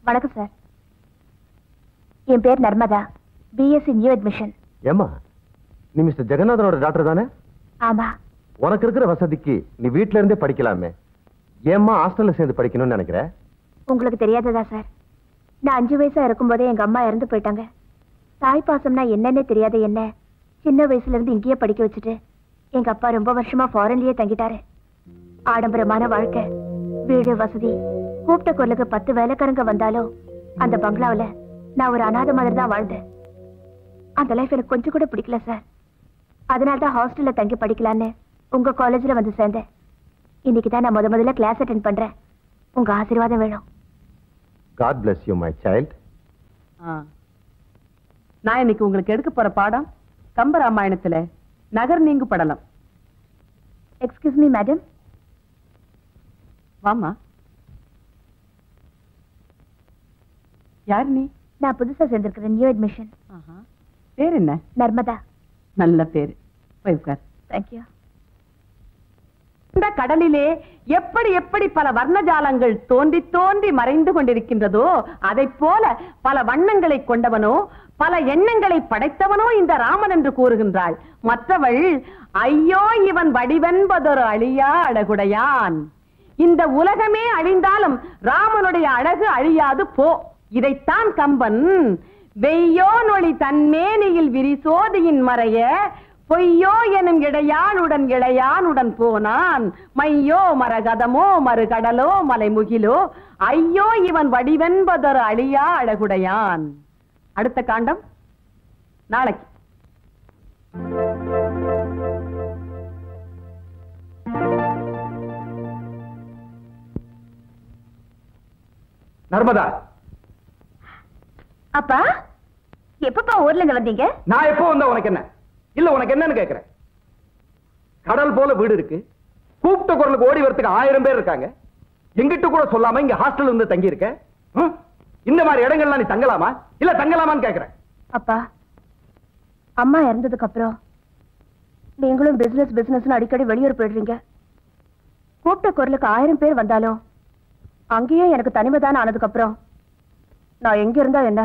வணக்கம் சார். என் பேர் Narmada, BSc new admission. ஏமா, நீ மிஸ்டர் ஜெகநாதனோட டாக்டர் தானே? ஆமா. உனக்கு இருக்கிற வசதிக்கு நீ வீட்ல இருந்தே படிக்கலாமே, ஏம்மா ஹாஸ்டல்ல சேர்ந்து படிக்கணும்னு நினைக்கிற? உங்களுக்கு தெரியாததா சார், நான் 5 வயசா இருக்கும்போதே எங்க அம்மா இறந்து போயிட்டாங்க. தாய் பாசம்னா என்னன்னே தெரியாத என்ன சின்ன வயசுல இருந்து இங்கேயே படிக்க வச்சுட்டு எங்க அப்பா ரொம்ப வருஷமா ஃபாரின்லயே தங்கிட்டாரு. ஆடம்பரமான வாழ்க்கை, வீடு வசதி, கூப்பிட்ட குரலுக்கு 10 வேலைக்காரங்க வந்தாலும் அந்த பங்களாவில நான் ஒரு அநாத மாதிரி தான் வாழ்ந்தேன். அந்த லைஃப் எனக்கு கொஞ்சம் கூட பிடிக்கல சார். அதனால தான் ஹாஸ்டல்ல தங்கி படிக்கலான்னு உங்க காலேஜ்ல வந்து சேர்ந்தேன். இன்னைக்கு தான் நான் முதல்ல கிளாஸ் அட்டெண்ட் பண்றேன். உங்க ஆசீர்வாதம் வேணும். God bless you my child. நான் இன்னைக்கு உங்களுக்கு எடுக்க போற பாடம் கம்பராமாயணத்துல நகர் நீங்கு படலம். Excuse me madam. வாமா. யார் நீ? நான் புதுசா சேர்ந்திருக்கிறேன், நியூ அட்மிஷன். பேர் என்ன? நர்மதா. நல்ல பேரு. போய் உட்கார். தேங்க்யூ. இந்த கடலிலே எப்படி எப்படி பல வர்ணஜாலங்கள் தோன்றி தோன்றி மறைந்து கொண்டிருக்கின்றதோ அதை போல பல வண்ணங்களை கொண்டவனோ பல எண்ணங்களை படைத்தவனோ இந்த ராமன் என்று கூறுகின்றாள். மற்றவள் ஐயோ இவன் வடிவென்பதொரு அழியா அழகுடையான். இந்த உலகமே அழிந்தாலும் ராமனுடைய அழகு அழியாது போ. இதைத்தான் கம்பன் வெய்யோ நொழி தன்மேனியில் விரிசோதியின் மறைய பொய்யோ எனும் இளையானுடன் போனான். மையோ மரகதமோ மறுகடலோ மலைமுகிலோ ஐயோ இவன் வடிவென்பதொரு அழியா அழகுடையான். அடுத்த காண்டம் நாளைக்கு. நர்மதா. அப்பா, எப்பப்பா ஊர்ல இருந்து வந்தீங்க? நான் எப்போ வந்தா உனக்கு என்ன? இல்ல உனக்கு என்னன்னு கேக்குறேன். கடல் போல வீடு இருக்கு, கூப்பிட்ட குரலுக்கு ஓடி வரதுக்கு 1000 பேர் இருக்காங்க. எங்கிட்ட கூட சொல்லாம இங்க ஹாஸ்டல் வந்து தங்கி இருக்க. இந்த மாதிரி இடங்கள்லாம் நீ தங்கலாமா இல்ல தங்கலாமான்னு கேக்குறேன். அப்பா, அம்மா இறந்ததுக்கு அப்புறம் நீங்களும் பிசினஸ் அடிக்கடி வெளியூர் போயிடுறீங்க. கூப்பிட்ட குரலுக்கு 1000 பேர் வந்தாலும் அங்கேயே எனக்கு தனிமைதான ஆனதுக்கு அப்புறம் நான் எங்க இருந்தா என்ன?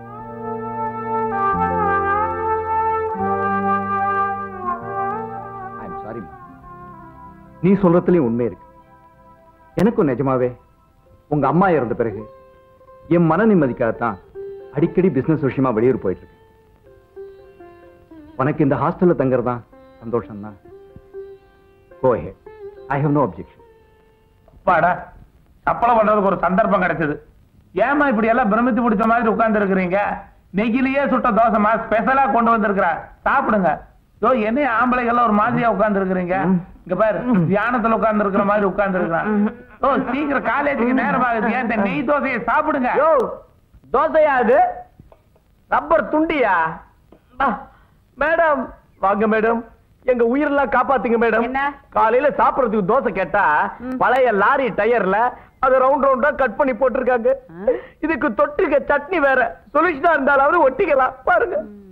நீ சொல்றதுலயும் உண்மை இருக்கு. எனக்கும் நிஜமாவே உங்க அம்மா இறந்த பிறகு என் மன நிம்மதிக்காகத்தான் அடிக்கடி பிசினஸ் விஷயமா வெளியூர் போயிட்டு இருக்கு. உனக்கு இந்த ஹாஸ்டல்ல தங்கறதா சந்தோஷம் தான். Go ahead. I have no objection. அப்பாடா, சப்பளை பண்றதுக்கு ஒரு சந்தர்ப்பம் கிடைச்சது. ஏமா இப்படி எல்லாம் பிரமித்து பிடிச்ச மாதிரி உட்கார்ந்து இருக்கிறீங்க? நெகிலியே சுட்ட தோசைமா ஸ்பெஷலா கொண்டு வந்திருக்கிற, சாப்பிடுங்க. என்ன ஆம்பளைகள் ஒரு மாதிரியா உட்கார்ந்து இருக்கிறீங்க? இங்க பாரு, தியானத்துல உட்கார்ந்து இருக்கிற மாதிரி உட்கார்ந்து இருக்கிறான். சீக்கிரம் காலேஜுக்கு நேரம் ஆகுது. ஏன் நெய் தோசையை சாப்பிடுங்க. தோசையா அது? ரப்பர் துண்டியா? மேடம் வாங்க மேடம், எங்க உயிரெல்லாம் காப்பாத்துங்க மேடம். காலையில சாப்பிடறதுக்கு தோசை கேட்டா பழைய லாரி டயர்ல அது ரவுண்ட் ரவுண்டா கட் பண்ணி போட்டிருக்காங்க. இதுக்கு தொட்டுக்க சட்னி வேற. சொல்யூஷனா இருந்தாலும் ஒட்டிக்கலாம் பாருங்க.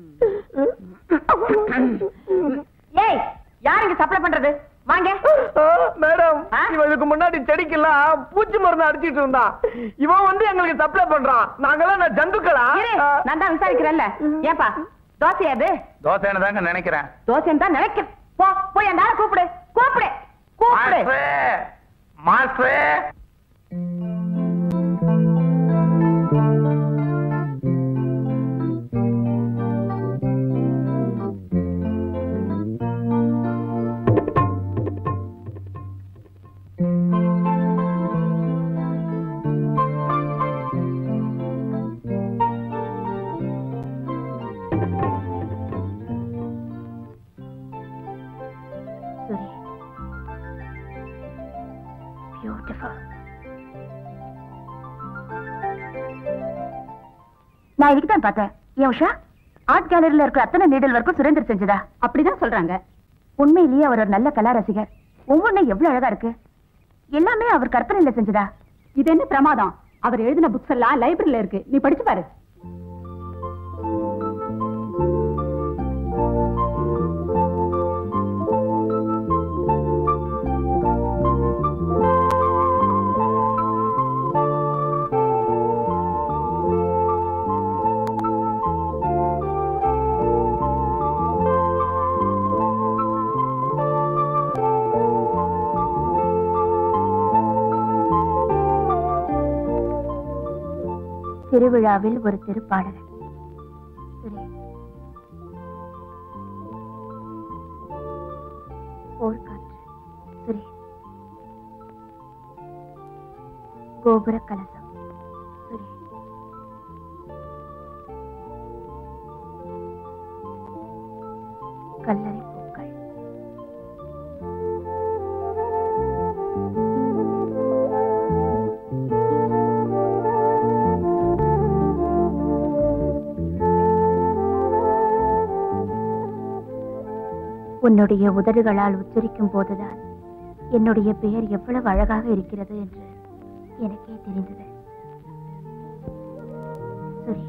ஏய், யாருக்கு சப்ளை பண்றது? வாங்க மேடம், இவனுக்கு முன்னாடி செடிக்கெல்லாம் பூச்சி மருந்து அடிச்சிட்டு இருந்தான். இவன் வந்து எங்களுக்கு சப்ளை பண்றான். நாங்கெல்லாம் ஜந்துக்களா? நான் தான் விசாரிக்கிறேன்ல. ஏப்பா, தோசை அது? தோசைன்னு தாங்க நினைக்கிறேன். தோசைன்னு தான் நினைக்கிறேன். போ, போய் அந்த ஆளை கூப்பிடு கூப்பிடு கூப்பிடு. மாஸ்டர் நான் இதுக்கு தான் பார்த்தேன். ஏன் உஷா, ஆர்ட் கேலரியில இருக்கிற அத்தனை நீடல் வரைக்கும் சுரேந்தர் செஞ்சதா? அப்படிதான் சொல்றாங்க. உண்மையிலேயே அவர் ஒரு நல்ல கலா ரசிகர். ஒவ்வொன்றும் எவ்வளவு அழகா இருக்கு. எல்லாமே அவர் கற்பனையில செஞ்சதா? இது என்ன பிரமாதம். அவர் எழுதின புக்ஸ் எல்லாம் லைப்ரரியில இருக்கு, நீ படிச்சு பாரு. திருவிழாவில் ஒரு திருப்பாடகன். போர்க்காற்று சுரேஷ். கோபுர கலசம் சுரேஷ். கல்லறை பூக்கள் உன்னுடைய உதடுகளால் உச்சரிக்கும் போதுதான் என்னுடைய பெயர் எவ்வளவு அழகாக இருக்கிறது என்று எனக்கே தெரிந்தது. Suresh.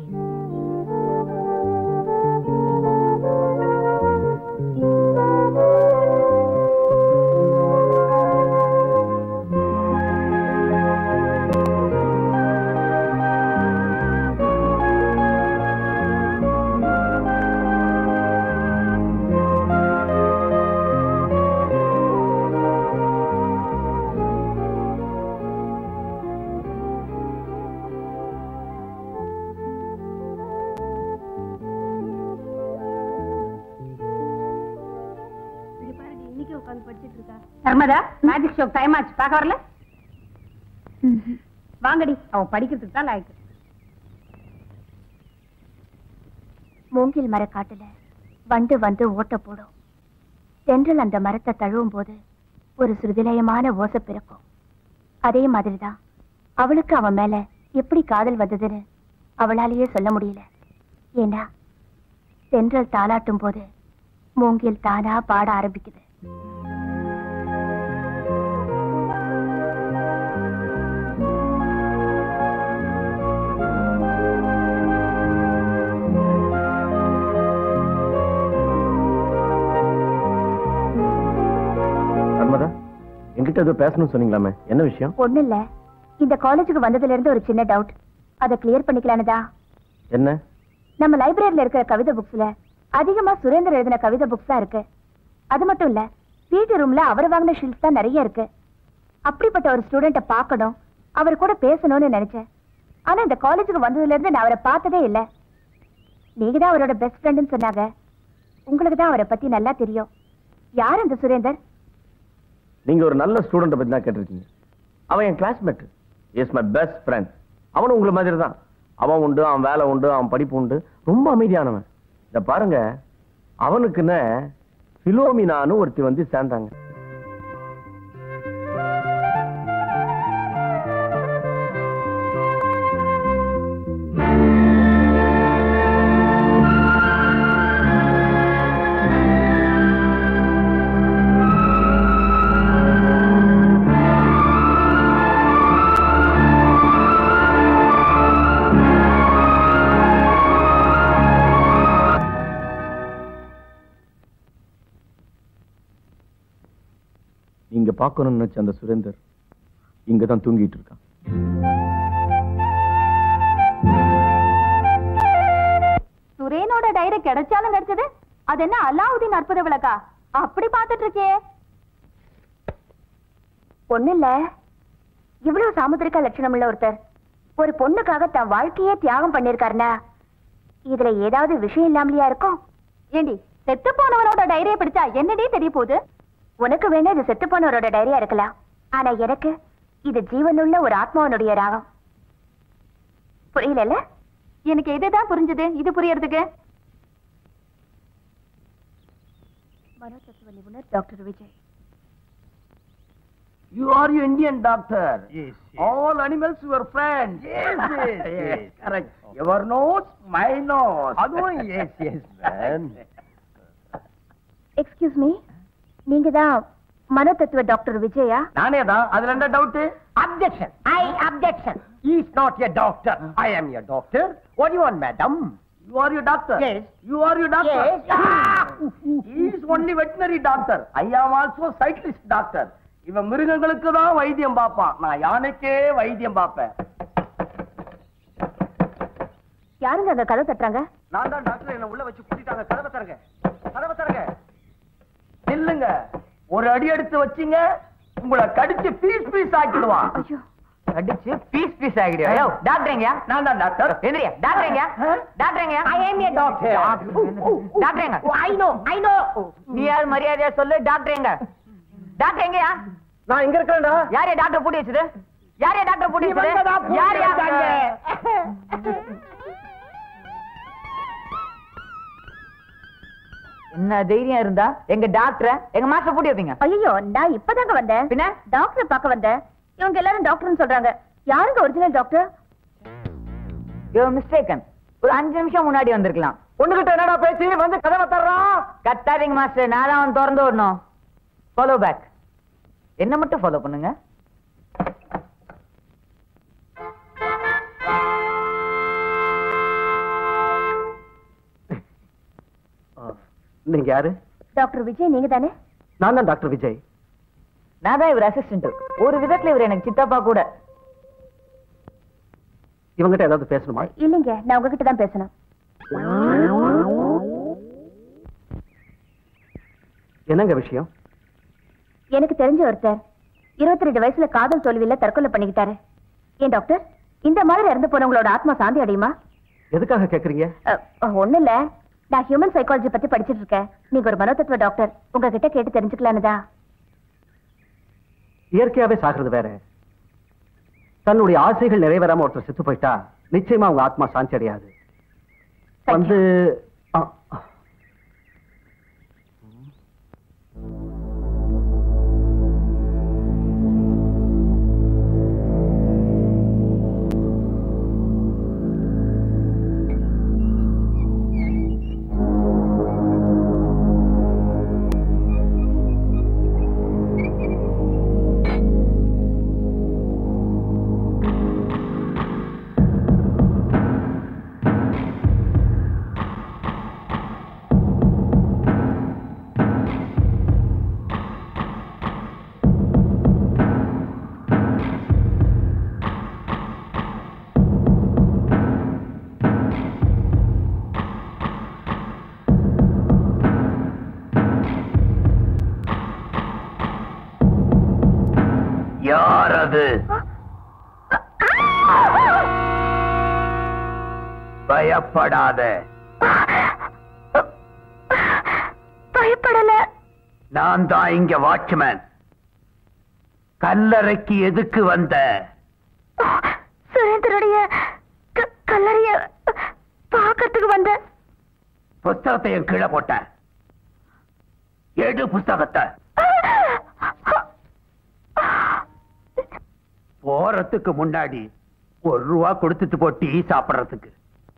Narmada, magic show time ஆச்சு, பார்க்க வரல? வாங்கடி, அவன் படிக்கிறதுக்கு தான் லாய்க்கு. மூங்கில் மரக்காட்டுல வண்டு வந்து ஓட்ட போடும். தென்றல் அந்த மரத்தை தழுவும் போது ஒரு சுருதிலயமான ஓசை பிறக்கும். அதே மாதிரிதான் அவளுக்கு அவன் மேல எப்படி காதல் வந்ததுன்னு அவளாலேயே சொல்ல முடியல. ஏன்னா தென்றல் தாளாட்டும் போது மூங்கில் தானா பாட ஆரம்பிக்குது. என்கிட்ட ஏதோ பேசணும்னு சொன்னீங்களாமே, என்ன விஷயம்? ஒண்ணு இல்ல, இந்த காலேஜுக்கு வந்ததுல இருந்து ஒரு சின்ன டவுட், அதை கிளியர் பண்ணிக்கலானதா? என்ன? நம்ம லைப்ரரியில இருக்கிற கவிதை புக்ஸ்ல அதிகமா சுரேந்தர் எழுதின கவிதை புக்ஸ் தான் இருக்கு. அது மட்டும் இல்ல, வீட்டு ரூம்ல அவர் வாங்கின ஷீல்ஸ் தான் நிறைய இருக்கு. அப்படிப்பட்ட ஒரு ஸ்டூடெண்ட பார்க்கணும், அவர் கூட பேசணும்னு நினைச்சேன். ஆனா இந்த காலேஜுக்கு வந்ததுல இருந்து நான் அவரை பார்த்ததே இல்ல. நீங்க தான் அவரோட பெஸ்ட் ஃப்ரெண்ட்னு சொன்னாங்க. உங்களுக்கு தான் அவரை பத்தி நல்லா தெரியும். யார் அந்த சுரேந்தர்? நீங்க ஒரு நல்ல ஸ்டூடெண்ட் பத்தி தான் கேட்டிருக்கீங்க. அவன் என் classmate, is my best friend. அவனும் உங்களை மாதிரி தான். அவன் உண்டு, அவன் வேலை உண்டு, அவன் படிப்பு உண்டு, ரொம்ப அமைதியானவன். இத பாருங்க, அவனுக்குன்னு பிலோமினான்னு ஒருத்தி வந்து சேர்ந்தாங்க. நீங்க பார்க்கணும்னு நினைச்ச அந்த சுரேந்தர் இங்கதான் தூங்கிட்டு இருக்கான். சுரேனோட டைரி கிடைச்சாலும் கிடைச்சது, அது என்ன அலாவுதீன் அற்புத விளக்கா? அப்படி பார்த்துட்டு இருக்கே. ஒண்ணு இல்ல, இவ்வளவு சாமுத்திரிகா லட்சணம் உள்ள ஒருத்தர் ஒரு பொண்ணுக்காக தன் வாழ்க்கையே தியாகம் பண்ணிருக்காருன்னா இதுல ஏதாவது விஷயம் இல்லாமலையா இருக்கும்? ஏண்டி, செத்து போனவரோட டைரியை பிடிச்சா என்னடி தெரிய போகுது? உனக்கு வேணா இது செத்து போனவரோட டைரியா இருக்கலாம், ஆனா எனக்கு இது ஜீவனுள்ள ஒரு ஆத்மாவனுடைய ராகம். புரியல? எனக்கு இதுதான் புரிஞ்சது. இது புரியறதுக்கு மனோதத்துவ நிபுணர் doctor Vijay. You are your Indian doctor. Yes. All animals were friends. Yes. Correct. Your nose, my nose. அதுவும் yes, man. எக்ஸ்கியூஸ் மீ, நீங்க தான் மனோதத்துவ டாக்டர் விஜயா? நானே தான். அதுல என்ன doubt? Objection. I objection. He is not a doctor. I am your doctor. What do you want, madam? You are your doctor. Yes. You are your doctor. Yes. He is only veterinary doctor. I am also cyclist doctor. இவன் மிருகங்களுக்கு தான் வைத்தியம் பார்ப்பான், நான் யானைக்கே வைத்தியம் பார்ப்பேன். யாருங்க அங்க கதை தட்டுறாங்க? நான் தான் டாக்டர், என்ன உள்ள வச்சு கூட்டிட்டாங்க. கதவை தரங்க, கதவை தரங்க. நில்லுங்க, ஒரு அடி எடுத்து வச்சீங்க, உங்களை கடிச்சு பீஸ் பீஸ் ஆக்கிடுவான். ஐயோ, அடிச்சு பீஸ் ஆகிடுயா. யோ டாக்டர்ங்க, நான் தான் டாக்டர். எந்திரியா டாக்டர்ங்க. I am a doctor. டாக்டர்ங்க. I know. நீ யார் மரியாதையா சொல்லு டாக்டர்ங்க. டாக்டர்ங்கயா? நான் இங்க இருக்கேன்டா. யாரே டாக்டர் பூட்டி வச்சது? யாரே டாக்டர் பூட்டி வச்சது? யாரே? என்ன தைரியம் இருந்தா எங்க டாக்டர் எங்க மாஸ்டர் பூட்டி வைப்பீங்க? ஐயோ, நான் இப்பதாங்க வந்தேன். பின்ன டாக்டர் பார்க்க வந்தேன். இவங்க எல்லாரும் டாக்டர்னு சொல்றாங்க. யாருங்க ஒரிஜினல் டாக்டர்? You mistaken. ஒரு 5 நிமிஷம் முன்னாடி வந்திருக்கலாம். ஒண்ணுகிட்ட என்னடா பேசி வந்து கதவை தர்றான். கத்தாதீங்க மாஸ்டர், நான் தான் அவன் திறந்து விடணும். Follow back. என்ன மட்டும் ஃபாலோ பண்ணுங்க. நீங்க யாரு? டாக்டர் விஜய் நீங்க தானே? நான் தான் டாக்டர் விஜய். நான் தான் இவர் அசிஸ்டன்ட். ஒரு விதத்துல இவர் எனக்கு சித்தப்பா கூட. இவங்கிட்ட ஏதாவது பேசணுமா? இல்லைங்க, நான் உங்ககிட்ட தான் பேசணும். என்னங்க விஷயம்? எனக்கு தெரிஞ்ச ஒருத்தர் 22 வயசுல காதல் தோல்வியில தற்கொலை பண்ணிக்கிட்டாரு. ஏன் டாக்டர், இந்த மாதிரி இறந்து போனவங்களோட ஆத்மா சாந்தி அடையுமா? எதுக்காக கேக்குறீங்க? ஒண்ணு இல்ல, நான் ஹியூமன் சைக்காலஜி பத்தி படிச்சிட்டு இருக்கேன். நீங்க ஒரு மனோதத்துவ டாக்டர், உங்ககிட்ட கேட்டு தெரிஞ்சுக்கலான்னுதா. இயற்கையாவே சாகிறது வேற. தன்னுடைய ஆசைகள் நிறைவேறாம ஒருத்தர் செத்து போயிட்டா நிச்சயமா அவங்க ஆத்மா சாந்தி அடையாது. வந்து யார் அது? பயப்படாத. பயப்படல. நான் தான் இங்க வாட்ச்மேன். கல்லறைக்கு எதுக்கு வந்த? சுரேந்தருடைய கல்லறைய பார்க்கறதுக்கு வந்த. புஸ்தகத்தை என் கீழே போட்ட. எடு புஸ்தகத்தை. போறதுக்கு முன்னாடி ₹1 கொடுத்துட்டு போ டீ சாப்பிடுறதுக்கு.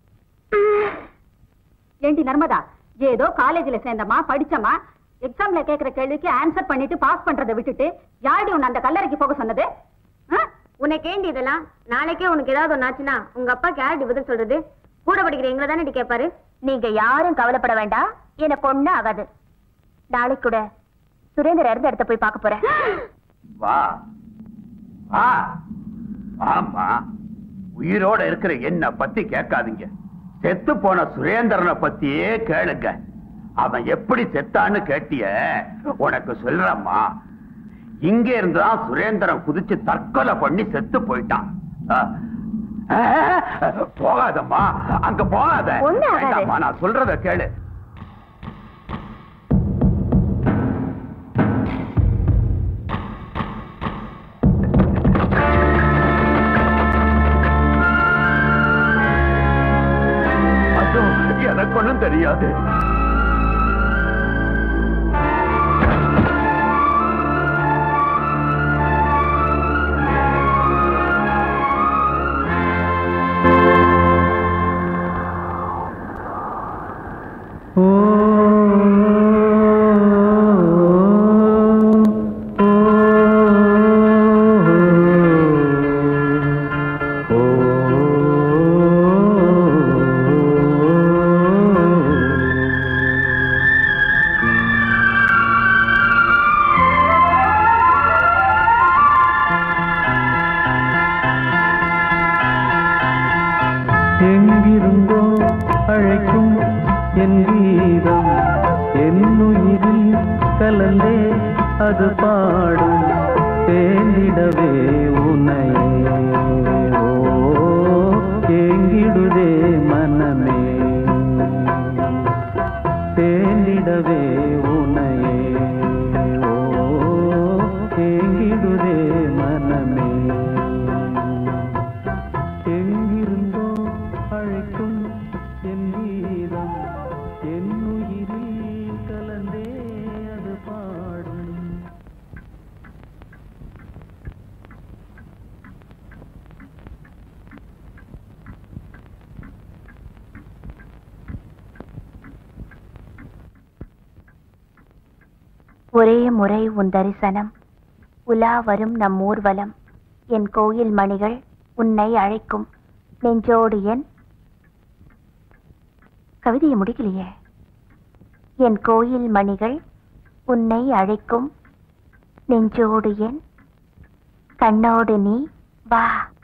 ஏண்டி நர்மதா, ஏதோ காலேஜ்ல சேர்ந்தமா படிச்சமா எக்ஸாம்ல கேக்குற கேள்விக்கு ஆன்சர் பண்ணிட்டு பாஸ் பண்றதை விட்டுட்டு யாடி உன்னை அந்த கல்லறைக்கு போக சொன்னது? உனக்கு ஏண்டி இதெல்லாம்? நாளைக்கே உனக்கு ஏதாவது ஒன்னாச்சுன்னா உங்க அப்பா யாரு பதில் சொல்றது? கூட படிக்கிற எங்களை தானே கேட்பாரு. நீங்க யாரும் கவலைப்பட வேண்டாம், எனக்கு ஒண்ணு ஆகாது. நாளைக்கு கூட சுரேந்தர் இறந்த இடத்த போய் பார்க்க போறேன். வா ஆமா, உயிரோட இருக்கிற என்ன பத்தி கேட்காதீங்க. செத்து போன சுரேந்திரனை பத்தியே கேளுங்க. அவன் எப்படி செத்தான்னு கேட்டிய, உனக்கு சொல்றம்மா. இங்க இருந்துதான் சுரேந்திரன் குதிச்சு தற்கொலை பண்ணி செத்து போயிட்டான். போகாதம்மா, அங்க போகாத. நான் சொல்றத கேளு. எனக்கு ஒண்ணும் தெரியாது. எங்கிருந்தோ அழைக்கும் என் வீரம், என்னுயிரில் கலந்தே அது பாடும். தேனிடவே உன்னையே ஏங்கிடுதே மனமே தேனிடவே உன்னையே ஏங்கிடுதே மனமே எங்கிருந்தோ அழைக்கும் என் கீதம் என் உயிரில் கலந்தே அது பாடும் ஒரே முறை உன் தரிசனம் உலா வரும் நம் ஊர்வலம் என் கோயில் மணிகள் உன்னை அழைக்கும் நெஞ்சோடு என் கவிதையை முடிக்கலையே என் கோயில் மணிகள் உன்னை அழைக்கும் நெஞ்சோடு என் கண்ணோடு நீ வா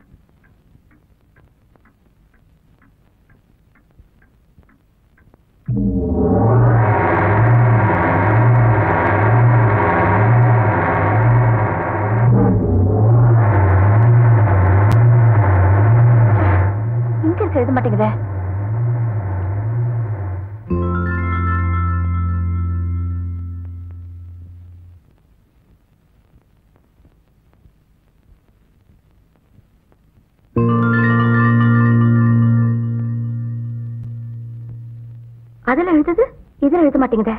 எழுத மாட்டேங்குதே அதுல எழுதுது இதுல எழுத மாட்டேங்குதே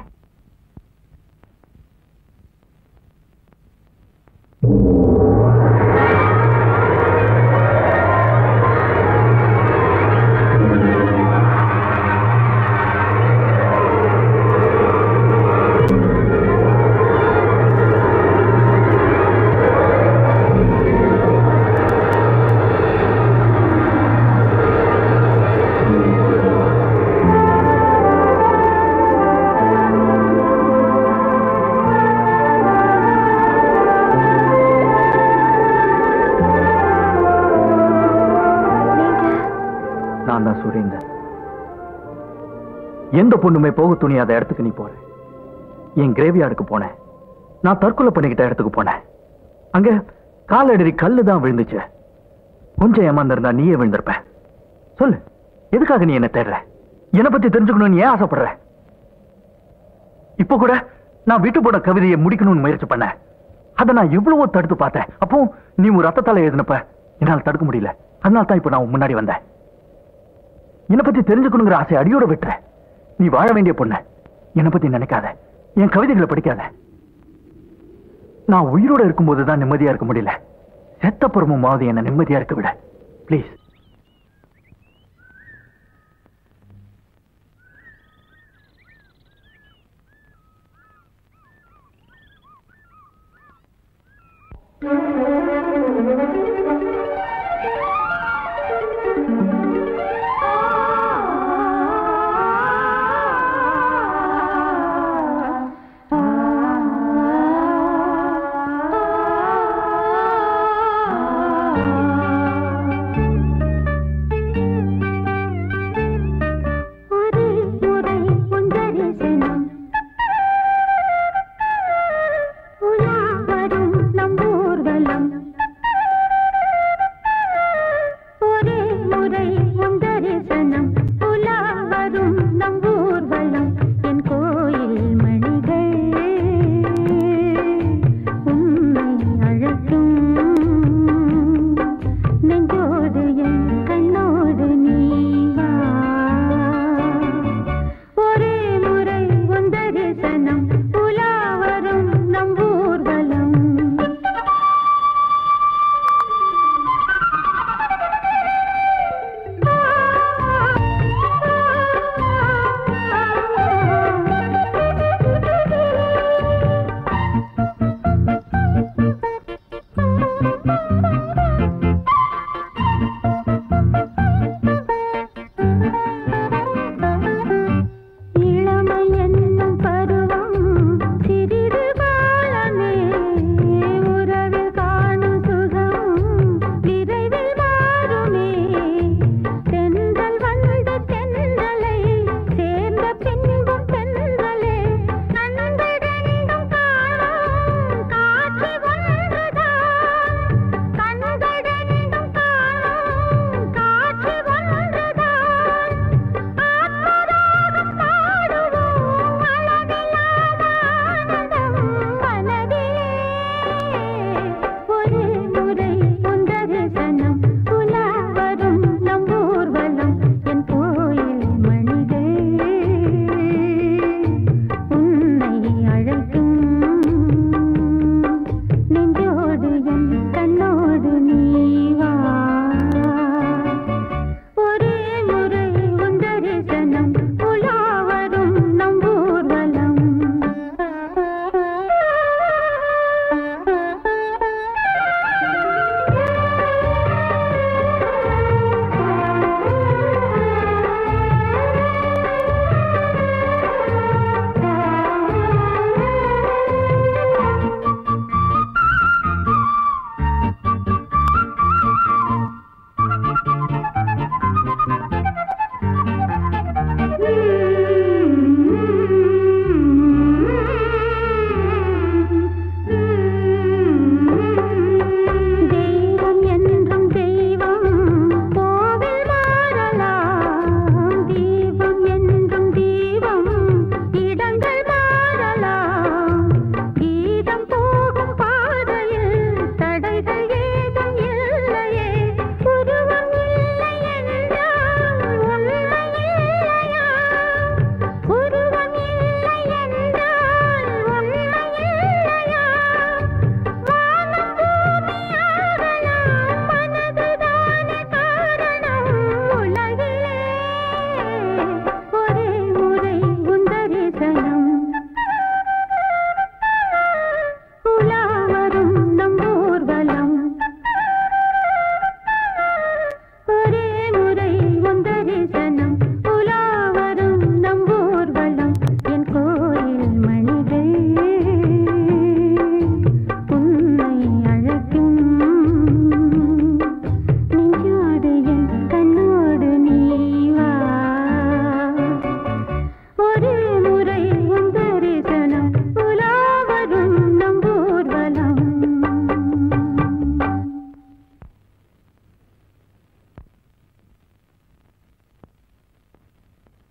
எந்த பொண்ணுமே போக துணியாத இடத்துக்கு நீ போற என் கிரேவியார்டுக்கு போனேன் நான் தற்கொலை பண்ணிக்கிட்ட இடத்துக்கு போனேன் அங்க காலடி கல்லு தான் விழுந்துச்சு கொஞ்சம் ஏமாந்திருந்தா நீயே விழுந்திருப்ப சொல்லு எதுக்காக நீ என்ன தேடுற என்னை பத்தி தெரிஞ்சுக்கணும்னு ஏன் ஆசைப்படுற இப்ப கூட நான் விட்டு போன கவிதையை முடிக்கணும்னு முயற்சி பண்ணேன் அதை நான் எவ்வளவோ தடுத்து பார்த்தேன் அப்போ நீ ஒரு ரத்தத்தால எழுதினப்ப என்னால் தடுக்க முடியல அதனால தான் இப்ப நான் முன்னாடி வந்தேன் என்னை பத்தி தெரிஞ்சுக்கணுங்கிற ஆசை அடியோட விட்டுற நீ வாழ வேண்டிய பொண்ணு என்னை பத்தி நினைக்காத என் கவிதைகளை படிக்காத நான் உயிரோட இருக்கும்போதுதான் நிம்மதியா இருக்க முடியல செத்தப்புறமுமாவது என்ன நிம்மதியா இருக்க விட பிளீஸ்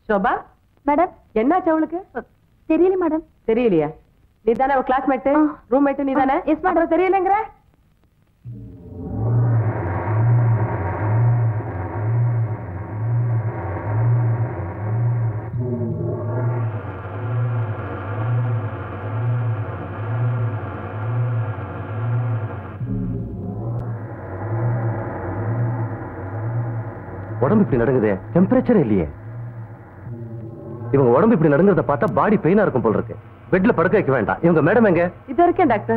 சோபா மேடம் என்னாச்சு அவளுக்கு? தெரியல மேடம். தெரியலையா? நீ தானே அவ கிளாஸ்மேட், ரூம்மேட் நீ தானே? Yes madam. தெரியலங்கிற உடம்பு இப்படி நடக்குது, டெம்பரேச்சர் இல்லையே. இவங்க உடம்பு இப்படி நடந்ததை பார்த்தா பாடி பெயினா இருக்கும் போல இருக்கு. பெட்ல படுக்க வைக்க வேண்டாம். இவங்க மேடம் எங்க? இது இருக்கேன் டாக்டர்.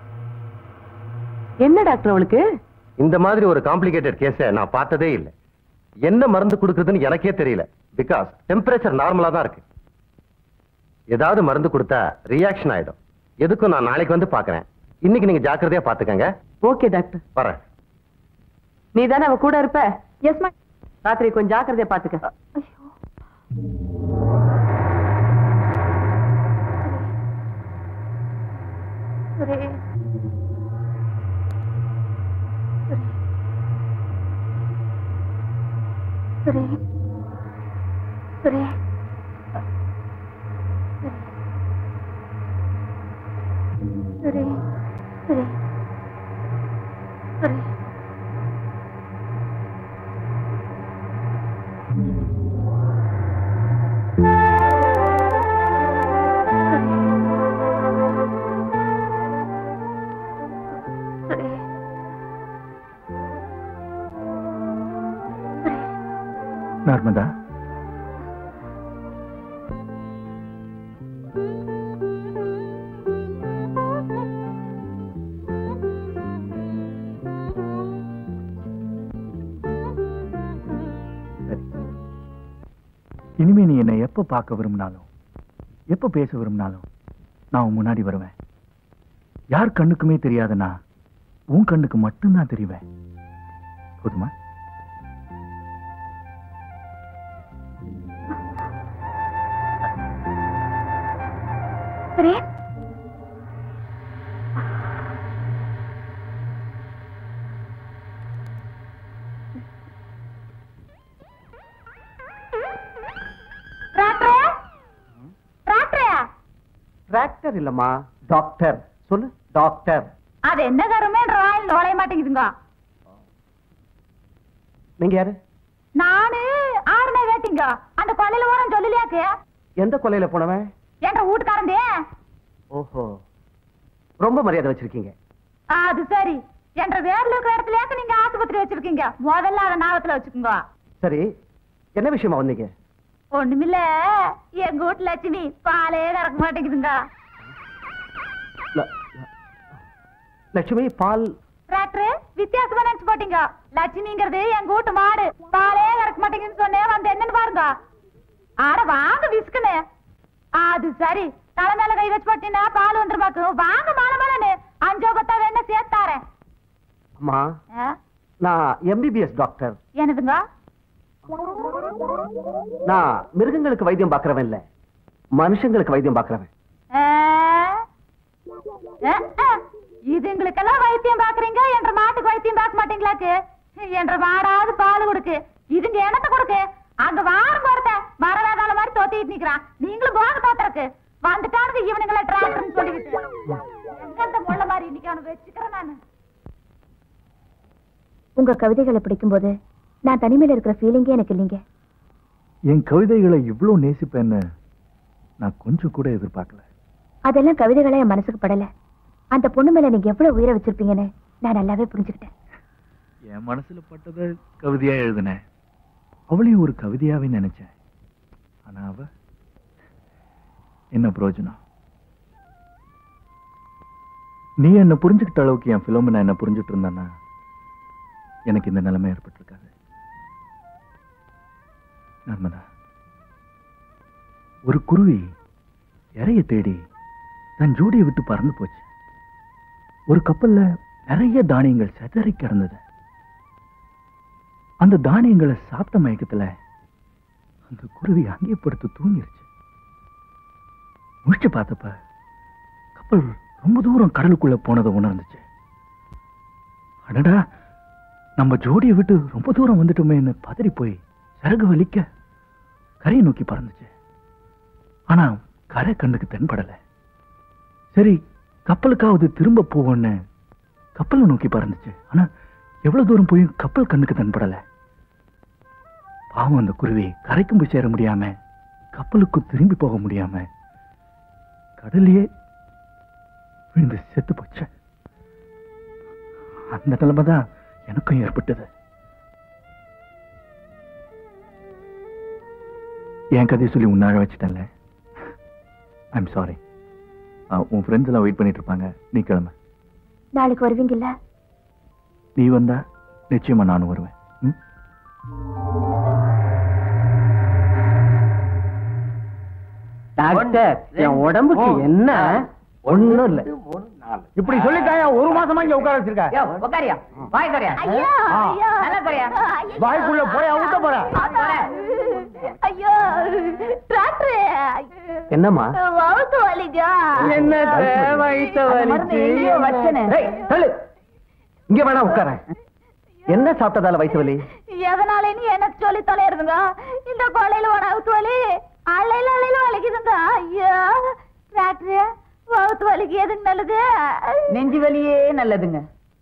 என்ன டாக்டர் அவளுக்கு? இந்த மாதிரி ஒரு காம்ப்ளிகேட்டட் கேஸை நான் பார்த்ததே இல்லை. என்ன மருந்து கொடுக்குறதுன்னு எனக்கே தெரியல. பிகாஸ் டெம்பரேச்சர் நார்மலா தான் இருக்கு. ஏதாவது மருந்து கொடுத்தா ரியாக்ஷன் ஆயிடும். எதுக்கும் நான் நாளைக்கு வந்து பார்க்கறேன். இன்னைக்கு நீங்க ஜாக்கிரதையா பாத்துக்கங்க. Okay doctor. வரேன். நீ தானே அவ கூட இருப்ப? Yes madam. ராத்திரி கொஞ்சம் ஜாக்கிரதையா பாத்துக்க. நர்மதா, இனிமே நீ என்னை எப்ப பார்க்க விரும்பினாலும் எப்ப பேச விரும்பினாலும் நான் உன் முன்னாடி வருவேன். யார் கண்ணுக்குமே தெரியாதனா உன் கண்ணுக்கு மட்டும்தான் தெரிவேன். போதுமா? டிராக்டர் இல்லம்மா, டாக்டர். சொல்லு டாக்டர். அது என்ன கருமே ராயல் நுழைய மாட்டேங்குதுங்க. நீங்க யாரு? நானு ஆறுனே வேட்டிங்க. அந்த கொலையில போறேன் சொல்லலையாக்கு? எந்த கொலையில போனவன்? என்ற வீட்டுக்காரந்தே. ஓஹோ, ரொம்ப மரியாதை வச்சிருக்கீங்க. அது சரி. என்ற வேர்ல இருக்கிற இடத்துலயாக்கு நீங்க ஆஸ்பத்திரி வச்சிருக்கீங்க. முதல்ல அதை ஞாபகத்துல வச்சுக்கோங்க. சரி, என்ன விஷயமா வந்தீங்க? ஒண்ணுமில்ல, எங்க வீட்டு லட்சுமி பாலே கறக்க மாட்டேங்குதுங்க. லட்சுமி பால்? டாக்டர் வித்தியாசமா நினைச்சு போட்டீங்க. லட்சுமிங்கிறது எங்க வீட்டு மாடு. பாலே கறக்க மாட்டேங்குதுன்னு சொன்னேன். வந்து என்னன்னு பாருங்க. ஆட வாங்க விஸ்குன்னு. அது சரி, தலை மேல கை வச்சு போட்டீங்கன்னா பால் வந்துருமாக்கு. வாங்க மாலை மாலன்னு 5 கொத்தா வேணா சேர்த்தாரேன். அம்மா, நான் எம்பிபிஎஸ் டாக்டர். என்னதுங்க? நான் மிருகங்களுக்கு வைத்தியம் பார்க்கறவன் இல்ல, மனுஷங்களுக்கு வைத்தியம் பார்க்கறவன். இதுங்களுக்கெல்லாம் வைத்தியம் பாக்குறீங்க, என்ற மாட்டுக்கு வைத்தியம் பார்க்க மாட்டீங்களாக்கு? என்ற மாடாவது பால் கொடுக்கு, இதுங்க எனத்த கொடுக்கு. அங்க வாரம் போறத மரவேதால மாதிரி தோத்திட்டு நிக்கிறான். நீங்களும் போக தோத்துறக்கு வந்துட்டானுங்க இவனுங்களை டிராக்டர்னு சொல்லிக்கிட்டு. எங்க முள்ள மாதிரி இன்னைக்கு அவனு வச்சுக்கிறேன் நானு. உங்க கவிதைகளை படிக்கும்போது நான் தனிமையில இருக்கிற ஃபீலிங்கே எனக்கு இல்லைங்க. என் கவிதைகளை இவ்வளவு நேசிப்பேன்னு நான் கொஞ்சம் கூட எதிர்பார்க்கல. அதெல்லாம் கவிதைகளே என் மனசுக்கு படல. அந்த பொண்ணு மேல நீங்க எவ்வளவு உயிரை வச்சிருப்பீங்கன்னு நான் நல்லாவே புரிஞ்சுக்கிட்டேன். என் மனசுல பட்டதை கவிதையா எழுதினேன். அவளையும் ஒரு கவிதையாவே நினைச்சேன். ஆனா அவ என்ன பிரயோஜனம்? நீ என்ன புரிஞ்சுக்கிட்ட அளவுக்கு என் பிலோமினா என்ன புரிஞ்சுட்டு இருந்தானா எனக்கு இந்த நிலைமை ஏற்பட்டிருக்காது. நர்மதா, ஒரு குருவி இறைய தேடி தன் ஜோடியை விட்டு பறந்து போச்சு. ஒரு கப்பல்ல நிறைய தானியங்கள் சிதறி கிடந்தது. அந்த தானியங்களை சாப்பிட்ட மயக்கத்துல அந்த குருவி அங்கே படுத்து தூங்கிருச்சு. முழிச்சு பார்த்தப்ப கப்பல் ரொம்ப தூரம் கடலுக்குள்ள போனதை உணர்ந்துச்சு. அடடா, நம்ம ஜோடியை விட்டு ரொம்ப தூரம் வந்துட்டோமேன்னு பதறி போய் சிறகு வலிக்க கரையை நோக்கி பறந்துச்சு. ஆனா கரை கண்ணுக்கு தென்படல. சரி கப்பலுக்காவது திரும்ப போவோன்னு கப்பலை நோக்கி பறந்துச்சு. ஆனா எவ்வளவு தூரம் போய் கப்பல் கண்ணுக்கு தென்படல. பாவம் அந்த குருவி கரைக்கும் போய் சேர முடியாம கப்பலுக்கு திரும்பி போக முடியாம கடலையே விழுந்து செத்து போச்சு. அந்த நிலைமை தான் எனக்கும் ஏற்பட்டது. என் கதையை சொல்லி உன்னாழ வச்சுட்டேன்ல. I'm sorry. உன் ஃப்ரெண்ட்ஸ் எல்லாம் வெயிட் பண்ணிட்டு இருப்பாங்க. நீ கிளம்ப. நாளைக்கு வருவீங்கல்ல? நீ வந்தா நிச்சயமா நானும் வருவேன். டாக்டர், என் உடம்புக்கு என்ன? ஒண்ணும் இல்ல. இப்படி சொல்லிட்டாயா? ஒரு மாசமா இங்க உட்கார வச்சிருக்க. உட்காரியா? வாய் தரையா? நல்லா தரையா? வாய்க்குள்ள போய் அவுத்த போற. ஐயோ டாக்டர், என்னம்மா? வவுத்து வலிஜா. என்ன வயித்த வலிச்சு வச்சனே. சொல்லு. இங்க வேணா உட்கார. என்ன சாப்பிட்டதால வயிற்று வலி? எதனாலேன்னு எனக்கு சொல்லி தொலைறதுங்க. இந்த கொலையில வவுத்து வலி அலையில வலிக்குதுங்க. ஐயோ டாக்டர், வவுத்து வலிக்கு எதுக்கு நல்லது? நெஞ்சு வலியே நல்லதுங்க.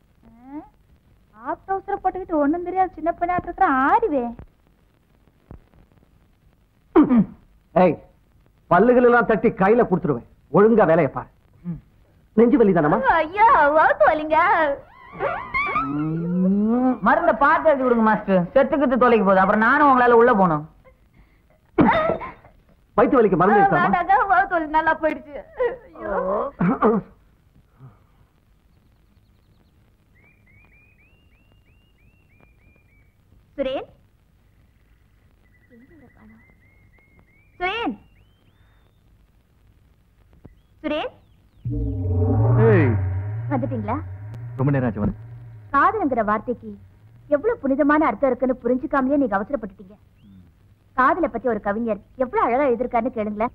ஆப்ட அவசரப்பட்டுக்கிட்டு ஒண்ணும் தெரியாது சின்ன பையனாட்டு இருக்கிற ஆடிவே. ஏய், பல்லுகள் எல்லாம் தட்டி கையில குடுத்துருவேன். ஒழுங்கா வேலையை பாரு. நெஞ்சு வலி தானமா? ஐயோ வவுத்து வலிங்க. மருந்த பார்த்து எழுதி விடுங்க மாஸ்டர். செத்துக்கிட்டு தொலைக்கு போகுது. அப்புறம் நானும் உங்களால உள்ள போனோம். வயிற்று வலிக்கு மருந்து இருக்கா? வேண்டாங்க, வவுத்து வலி நல்லா போயிடுச்சு. ஐயோ சுரேன், சுரேன், சுரேன் வந்துட்டீங்களா? ரொம்ப நேரம் ஆச்சு வந்து. காதல்ங்கிற வார்த்தைக்கு எவ்வளவு புனிதமான அர்த்தம் இருக்குன்னு புரிஞ்சுக்காமலே நீங்க அவசரப்பட்டுட்டீங்க. காதலை பத்தி ஒரு கவிஞர் எவ்வளவு அழகா எழுதிருக்காருன்னு கேளுங்களேன்.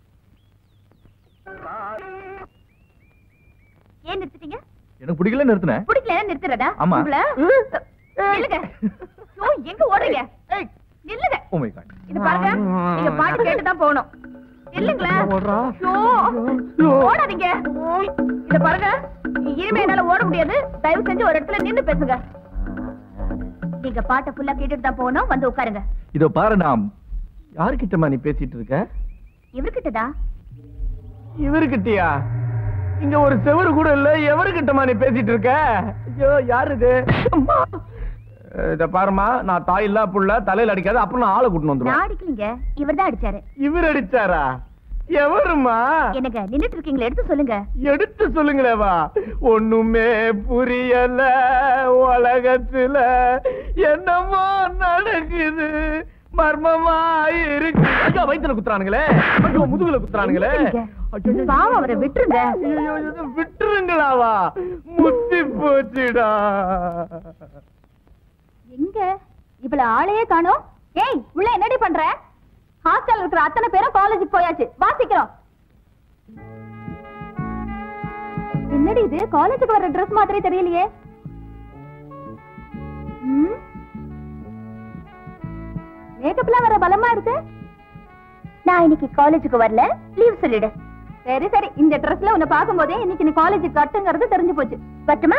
ஏன் நிறுத்திட்டீங்க? எனக்கு பிடிக்கல நிறுத்தினேன். பிடிக்கல நிறுத்துறதா? ஆமா. நில்லுங்க. ஐயோ, எங்க ஓடுறீங்க? நில்லுங்க. Oh my god. இது பாருங்க, நீங்க பாட்டு கேட்டு தான் போகணும். நில்லுங்களேன். ஓடாதீங்க. இத பாருங்க, இனிமே என்னால ஓட முடியாது. தயவு செஞ்சு ஒரு இடத்துல நின்னு பேசுங்க. நீங்க பாட்டை ஃபுல்லா கேட்டுட்டு தான் போகணும். வந்து உட்காருங்க. இதோ பாரு, நான் யாருக்கிட்டமா நீ பேசிட்டு இருக்க? இவர்கிட்டதா? இவருக்கிட்டயா? இங்க ஒரு செவரு கூட இல்ல. எவருக்கிட்டமா நீ பேசிட்டு இருக்க? ஐயோ, யாரு இது? இத பாருமா, நான் தாய் இல்ல புள்ள, தலையில அடிக்காது. அப்புறம் நான் ஆளை கூட்டிட்டு வந்துருவேன். நான் அடிக்கலீங்க, இவர்தான் அடிச்சாரு. இவர் அடிச்சாரா? எவருமா? என்னங்க நின்னுட்டு இருக்கீங்களா? எடுத்து சொல்லுங்க. எடுத்து சொல்லுங்களேவா. ஒண்ணுமே புரியல உலகத்துல, என்னமோ நடக்குது, மர்மமா இருக்கு. ஐயோ, வயித்துல குத்துறானுங்களே. ஐயோ, முதுகுல குத்துறானுங்களே. பாவம், அவரை விட்டுருங்க. ஐயோ, விட்டுருங்களாவா? முத்தி போச்சுடா. எங்க இவ்வளவு ஆளையே காணோம்? ஏய், உள்ள என்னடி பண்ற? ஹாஸ்டல் இருக்கிற அத்தனை பேரும் காலேஜுக்கு போயாச்சு. வாசிக்கிறோம். என்னடி இது? காலேஜுக்கு வர ட்ரெஸ் மாதிரி தெரியலையே. மேக்கப்லாம் வர பலமா இருக்கு. நான் இன்னைக்கு காலேஜுக்கு வரல, லீவ் சொல்லிடு. சரி சரி, இந்த ட்ரெஸ்ல உன்னை பார்க்கும் போதே இன்னைக்கு நீ காலேஜுக்கு கட்டுங்கிறது தெரிஞ்சு போச்சு. பட்டுமா?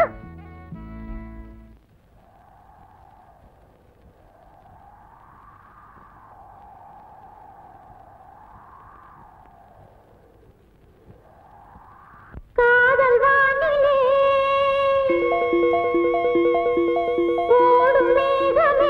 காதல் வானிலே ஓடும் மேகமே,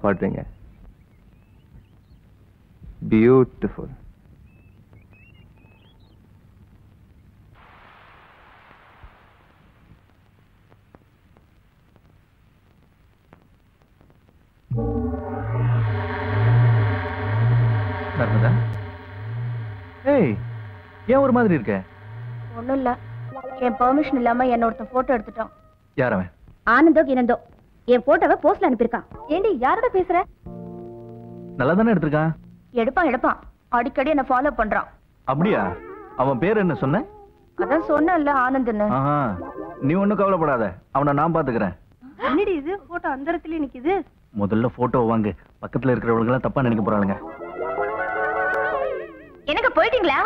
பாடுறீங்க. பியூட்டிஃபுல். நர்மதா, ஏய், ஏன் ஒரு மாதிரி இருக்க? ஒண்ணும் இல்ல, என் பெர்மிஷன் இல்லாம என்ன ஒருத்தன் போட்டோ எடுத்துட்டான். யார் அவன்? ஆனந்தோ கினந்தோ என் போட்டோவை போஸ்ட்ல அனுப்பியிருக்கான். ஏண்டி யாரோட பேசுற? நல்லா தானே எடுத்திருக்கான். எடுப்பான் அடிக்கடி என்ன ஃபாலோ பண்றான். அப்படியா? அவன் பேர் என்ன சொன்ன? அதான் சொன்னேன்ல, ஆனந்த்னு. ஆஹா, நீ ஒண்ணும் கவலைப்படாத, அவனை நான் பாத்துக்கிறேன். என்னடி இது போட்டோ அந்த இடத்துல நிக்குது? முதல்ல போட்டோ வாங்கு, பக்கத்துல இருக்கிறவங்க எல்லாம் தப்பா நினைக்க போறாளுங்க. எனக்கு போயிட்டீங்களா?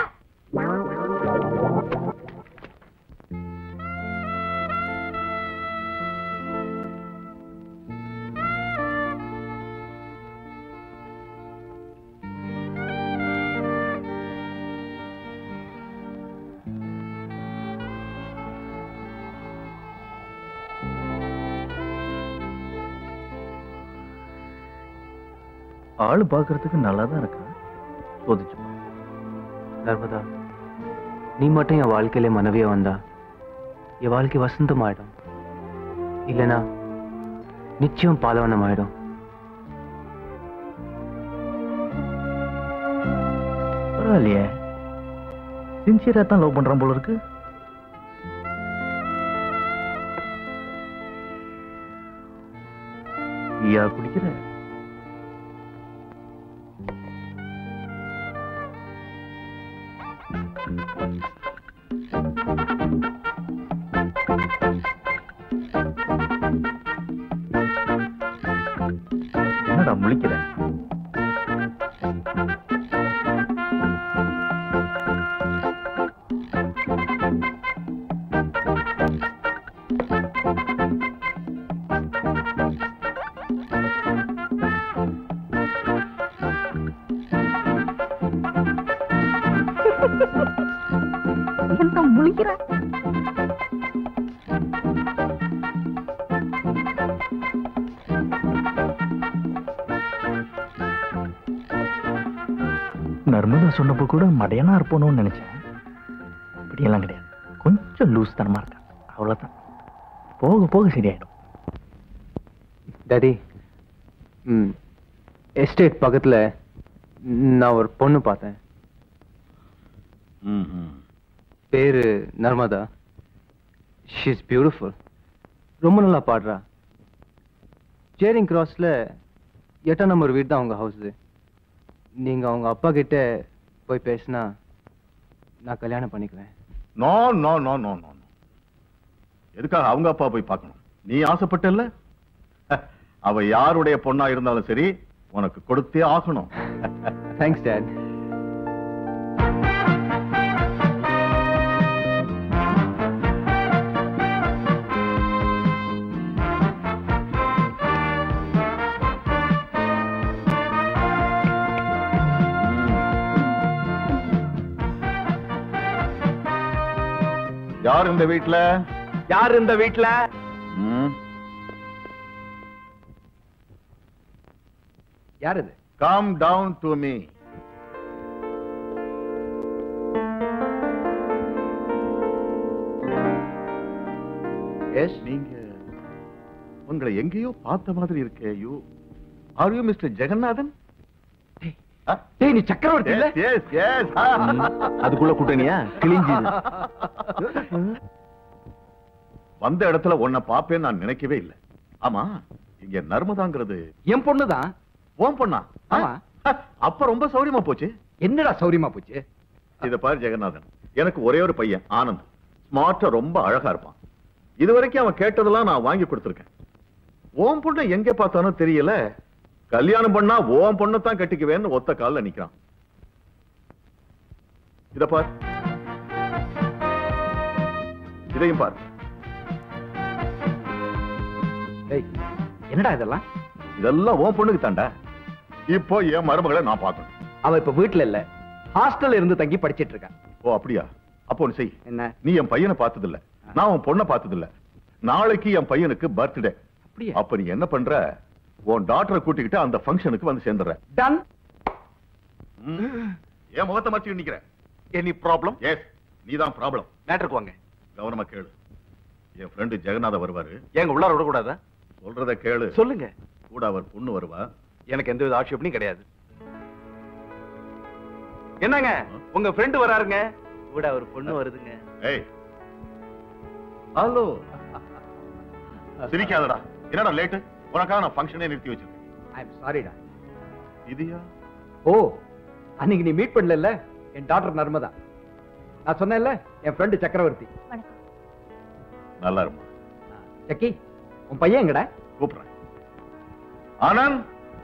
ஆளு பாக்குறதுக்கு நல்லா தான் இருக்கா. சோதிச்சு நர்மதா, நீ மட்டும் என் வாழ்க்கையில மனைவியா வந்தா என் வாழ்க்கை வசந்தம் ஆயிடும். இல்லனா நிச்சயம் பாலவனம் ஆயிடும். பரவாயில்லையே, சின்சியரா தான் லவ் பண்றான் போல இருக்கு. யா குடிக்கிற? என்னடா முழிக்கிற? என்ன முழிக்கிற? நர்மதா சொன்னப்போ கூட மடையனா இருப்போம்னு நினைச்சேன். இப்படியெல்லாம் கிடையாது, கொஞ்சம் லூஸ் தனமா இருக்கா, அவ்வளவுதான். போக போக சரியாயிடும். டாடி, எஸ்டேட் பக்கத்துல நான் ஒரு பொண்ணு பார்த்தேன். பேரு நர்மதா. She is beautiful. ரொம்ப நல்லா பாடுறா. சேரிங் கிராஸ்ல 8ஆம் நம்பர் வீடு தான் அவங்க ஹவுஸ். நீங்க அவங்க அப்பா கிட்ட போய் பேசினா நான் கல்யாணம் பண்ணிக்குவேன். No no no no no. எதுக்காக அவங்க அப்பா போய் பார்க்கணும்? நீ ஆசைப்பட்டல்ல? அவ யாருடைய பொண்ணா இருந்தாலும் சரி, உனக்கு கொடுத்தே ஆகணும். Thanks dad. யார் இந்த வீட்ல? யார் இந்த வீட்ல? யார் இது? Come down to me. Yes, நீங்க உங்களை எங்கேயோ பார்த்த மாதிரி இருக்கே. You are you mister Jagannathan? டேய், நீ சக்கரவர்த்தி இல்ல? Yes yes. அதுக்குள்ள கூட்டணியா கிழிஞ்சி? வந்த இடத்துல உன்னை பாப்பேன்னு நான் நினைக்கவே இல்லை. ஆமா, இங்க நர்மதாங்கிறது என் பொண்ணுதான். ஓம் பொண்ணா? ஆமா. அப்ப ரொம்ப சௌரியமா போச்சு. என்னடா சௌரியமா போச்சு? இத பாரு ஜெகநாதன், எனக்கு ஒரே ஒரு பையன் ஆனந்த். ஸ்மார்ட்டா ரொம்ப அழகா இருப்பான். இதுவரைக்கும் அவன் கேட்டதெல்லாம் நான் வாங்கி கொடுத்திருக்கேன். ஓம் பொண்ணை எங்க பார்த்தானோ தெரியல, கல்யாணம் பண்ணா ஓம் பொண்ணத்தான் கட்டிக்குவேன்னு ஒத்த கால்ல நிக்கிறான். இத பார், இதையும் பார். என்னடா இதெல்லாம்? இதெல்லாம் ஓம் பொண்ணுக்கு தாண்டா. இப்போ என் மருமகளை நான் பார்க்கணும். அவ இப்ப வீட்டுல இல்ல, ஹாஸ்டல்ல இருந்து தங்கி படிச்சிட்டு இருக்கா. ஓ அப்படியா? அப்போ ஒண்ணு செய். என்ன? நீ என் பையனை பார்த்தது இல்ல, நான் உன் பொண்ணை பார்த்தது இல்ல. நாளைக்கு என் பையனுக்கு பர்த்டே. அப்படியா? அப்ப நீ என்ன பண்ற, உன் டாக்டரை கூட்டிக்கிட்டு அந்த ஃபங்க்ஷனுக்கு வந்து சேர்ந்துடுறேன். டன். ஏன் முகத்தை மறைச்சு நிக்கிற? Any problem? எஸ், நீதான் ப்ராப்ளம். மேட்டருக்கு வாங்க. கவனமா கேளு. என் ஃப்ரெண்டு ஜெகநாத வருவாரு. எங்க உள்ளார விடக்கூடாதா? சொல்றத கேளு. சொல்லுங்க. கூட அவர் பொண்ணு வருவா. எனக்கு எந்த வித ஆட்சேபனையும் கிடையாது. என்னங்க உங்க ஃப்ரெண்டு வராருங்க. கூட அவர் பொண்ணு வருதுங்க. ஏய், ஹலோ. சிரிக்காதடா. என்னடா லேட்டு? உனக்காக நான் ஃபங்க்ஷனே நிறுத்தி வச்சிருக்கேன். ஐ அம் சாரிடா. இதுயா? ஓ, அன்னைக்கு நீ மீட் பண்ணல என் டாக்டர் நர்மதா. நான் சொன்னேன்ல என் ஃப்ரெண்டு சக்கரவர்த்தி. நல்லா இருமா. சக்கி, உன் பையன் எங்கடா? கூப்பிடுறேன். ஆனந்த்.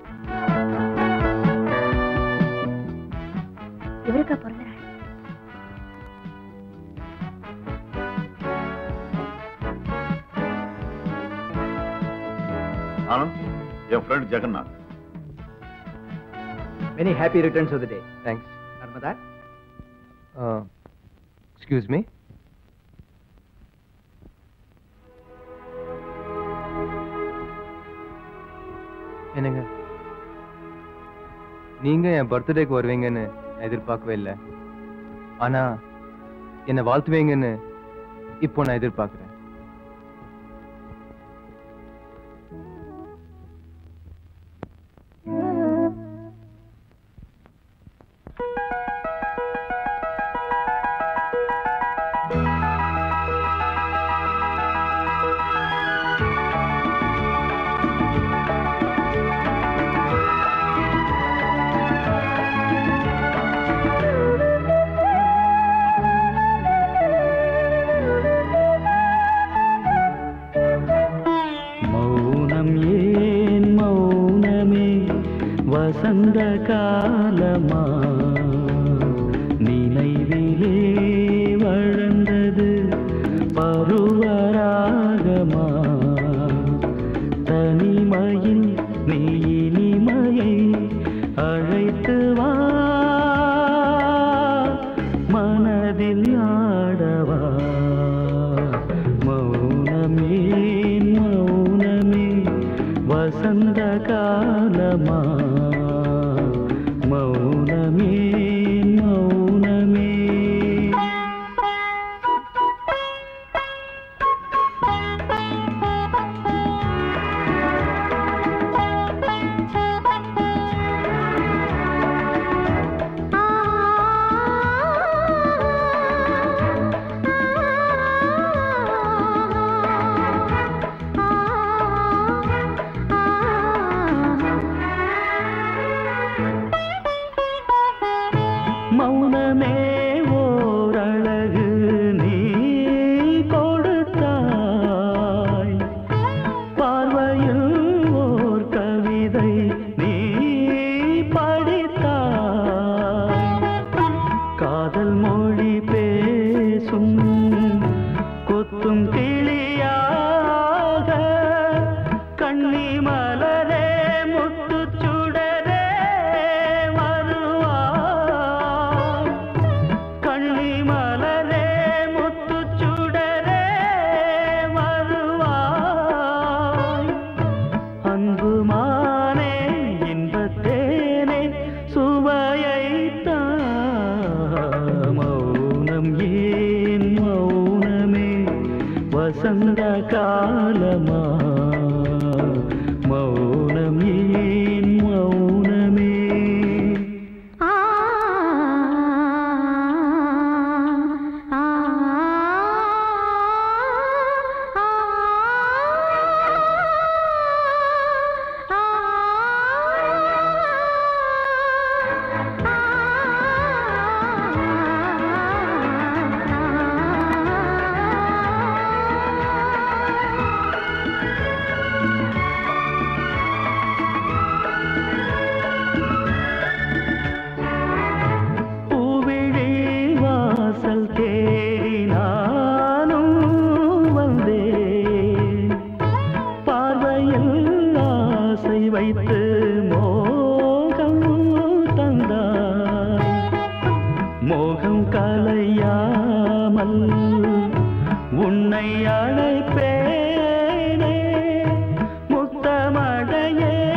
இவருக்கா பிறந்த நாள்? ஆனந்த், என் friend Jagannath. Many happy returns of the day. Thanks. Narmada. Excuse me. என்னங்க, நீங்க என் பர்த்டேக்கு வருவீங்கன்னு நான் எதிர்பார்க்கவே இல்லை. ஆனா என்னை வாழ்த்துவீங்கன்னு இப்போ நான் எதிர்பார்க்கிறேன். வசந்த காலமா நினைவிலே வளர்ந்தது பருவராகமா தனிமையில் நீ இனிமையை அழைத்து வா மனதில் ஆடவா மௌனமே மௌனமே வசந்த காலமா மௌனமே மௌனமே மௌனமே ஓரழகு நீ கொடுத்தாய் பார்வையில் ஓர் கவிதை நீ படித்தாய் காதல் மொழி பேசும் கொத்தும் கிளியாக கண்ணி மலரே முத்துச் சுடரே வருவாய் கண்ணி மலரே முத்துச் சுடரே வருவாய் அன்புமானே இன்பத்தேனே சுவையைத்தா மௌனம் ஏன் மௌனமே வசந்த காலமா மௌனம் ஏன் மௌனமே பூவிழி வாசல் தேடி நானும் வந்தேன் பார்வையில் ஆசை வைத்து மோகம் தந்தாய் மோகம் கலையாமல் உன்னை அழைப்பேனே முத்தமடையே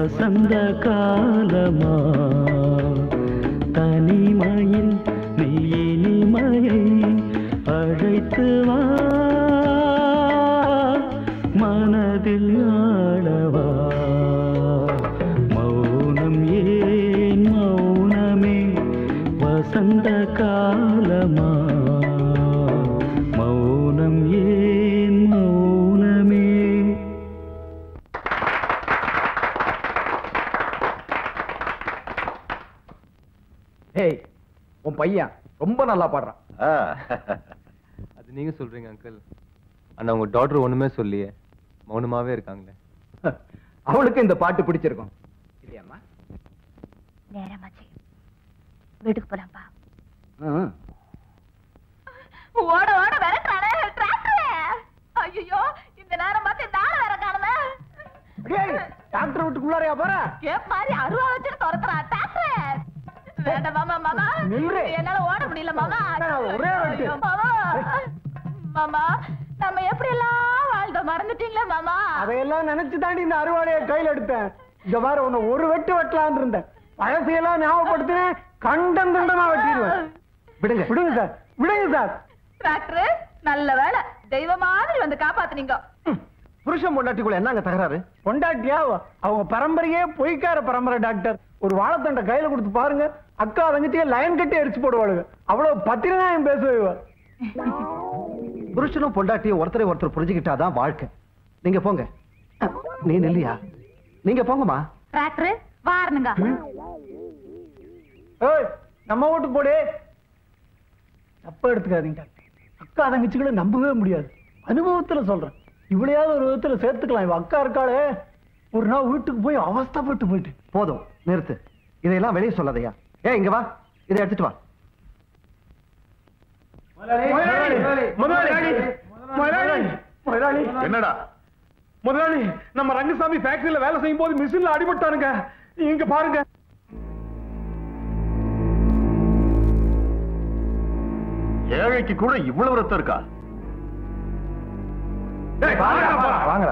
வசந்த காலமா தனிமையில் நீ இனிமையை அழைத்து வா மனதில் ஆடவா மௌனம் ஏன் மௌனமே வசந்த காலமா மௌனம் ஏன் மௌனமே. ஏய் உன் பையன் ரொம்ப நல்லா பாடுறான். அது நீங்க சொல்றீங்க அங்கிள். ஆனா உங்க டாக்டர் ஒண்ணுமே சொல்லியே மௌனமாவே இருக்காங்களே. அவளுக்கு இந்த பாட்டு பிடிச்சிருக்கும் இல்லையாம்மா? நேரமாச்சு, வீட்டுக்கு போலாம்பா. ஓட ஓட விரட்டுறானே டிராக்டர். ஐயோ இந்த நேரம் பார்த்து இந்த ஆளை வேற காணுமே. டாக்டர் வீட்டுக்குள்ளாரையா போற? கேப் மாதிரி அருவா வச்சுட்டு துரத்துறான் டிராக்டர். வேண்டாம் மாமா மாமா, என்னால ஓட முடியல மாமா. ஐயோ, மாமா மாமா, நம்ம எப்படி எல்லாம் வாழ்ந்த மறந்துட்டீங்களா மாமா? அதையெல்லாம் நினைச்சு தாண்டி இந்த அறுவாளைய கையில எடுத்தேன். இங்க பாரு, உன்னை ஒரு வெட்டு வெட்டலான்னு இருந்தேன். பழசையெல்லாம் ஞாபகப்படுத்தினேன், கண்டம் துண்டமா வெட்டிடுவேன். விடுங்க விடுங்க சார், விடுங்க சார். டிராக்டர் நல்ல வேலை, தெய்வ மாதிரி வந்து காப்பாத்துனீங்க. புருஷன் பொண்டாட்டிக்குள்ள என்னங்க தகராறு? பொண்டாட்டியா? அவங்க பரம்பரையே பொய்க்கார பரம்பரை டாக்டர். ஒரு வாழைத்தண்டை கையில கொடுத்து பாருங்க, அக்கா தங்கச்சியே லைன் கட்டி அடிச்சு போடுவாளுங்க. அவ்வளவு பத்திரநாயம் பேசுவா. புருஷனும் பொண்டாட்டியும் ஒருத்தரை ஒருத்தர் புரிஞ்சுக்கிட்டாதான் வாழ்க்கை. நீங்க போங்க. நீ இல்லையா? நீங்க போங்கம்மா. டிராக்டர் வாரணுங்க. நம்ம வீட்டுக்கு போடு. தப்பா எடுத்துக்காதீங்க. அக்கா தங்கச்சிகளை நம்பவே முடியாது. அனுபவத்துல சொல்றேன். இவ்வளையாவது ஒரு விதத்துல சேர்த்துக்கலாம். இவ அக்கா இருக்காளே, ஒரு நாள் வீட்டுக்கு போய் அவஸ்தப்பட்டு போயிட்டு. போதும், நிறுத்து. இதையெல்லாம் வெளியே சொல்லாதையா. இங்க வா, இதை எடுத்துட்டு வா. என்னடா முதலாளி, நம்ம ரங்கசாமி ஃபேக்டரியில வேலை செய்யும் போது மிஷின்ல அடிபட்டானுங்க. இங்க பாருங்க. ஏழைக்கு கூட இவ்வளவு ரத்தம் இருக்கா? வாங்க.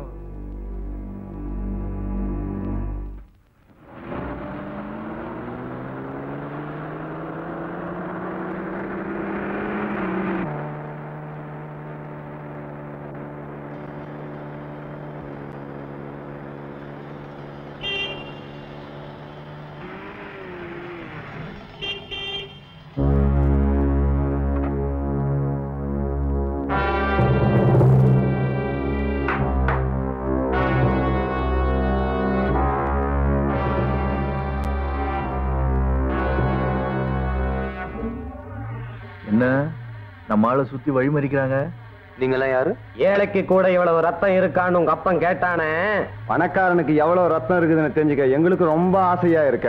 என்ன நம்ம ஆளை சுத்தி வழிமறிக்கிறாங்க? நீங்க எல்லாம் யாரு? ஏழைக்கு கூட இவ்வளவு ரத்தம் இருக்கான்னு உங்க அப்பன் கேட்டானே. பணக்காரனுக்கு எவ்வளவு ரத்தம் இருக்குதுன்னு தெரிஞ்சுக்க எங்களுக்கு ரொம்ப ஆசையா இருக்கு.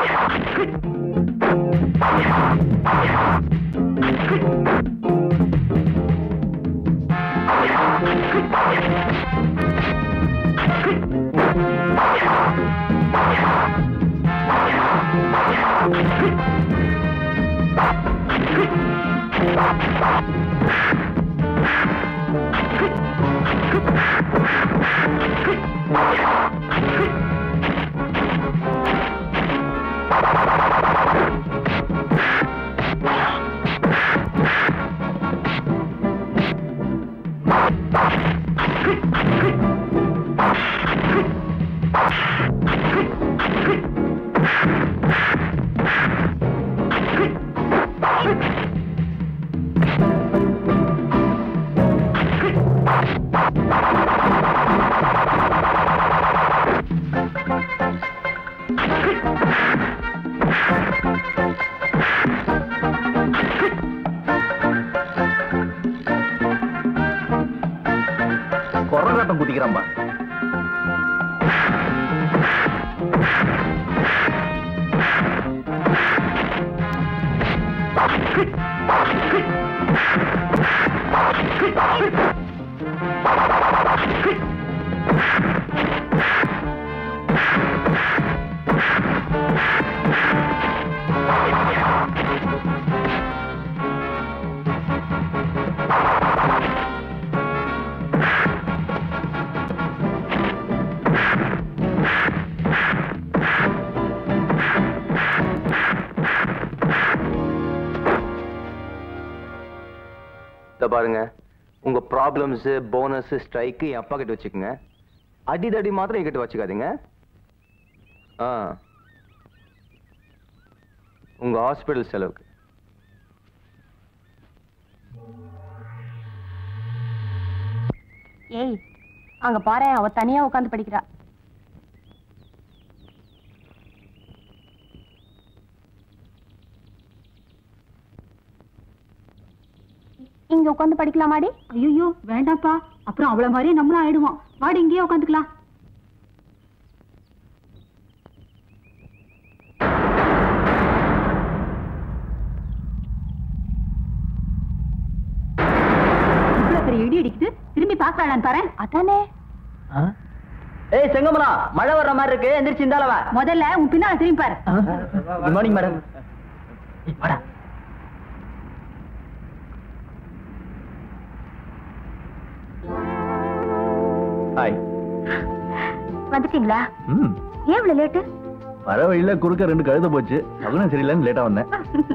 கொரநாட்டம் குதிக்கிறான்பா. பாருங்க, உங்க ப்ராப்ளம்ஸ், போனஸ், ஸ்ட்ரைக்கு என் அப்பா கிட்ட வச்சுக்கோங்க. அடிதடி மாத்திரம் என்கிட்ட வச்சுக்காதீங்க. உங்க ஹாஸ்பிடல் செலவுக்கு. ஏய், அங்க பாரு, அவ தனியா உட்கார்ந்து படிக்கிறா. இங்க உட்கார்ந்து படிக்கலாமாடி? ஐயோ வேண்டாப்பா, அப்புறம் அவள மாதிரி நம்மளும் ஆயிடுவோம். வாடி இங்கேயே உட்காந்துக்கலாம். இவ்வளவு பெரிய இடி இடிக்குது, திரும்பி பாக்கலான்னு பாரு. அதானே. ஏய் செங்கமலா, மழை வர்ற மாதிரி இருக்கு, எந்திரிச்சு இந்தாலவா. முதல்ல உன் பின்னால திரும்பி பாரு. Good morning madam. ஹாய். வந்துட்டீங்களா? ஏன் இவ்வளவு லேட்டு? வர வழியில குறுக்க 2 கழுத போச்சு, சகுனம் சரியில்லைன்னு லேட்டா வந்தேன்.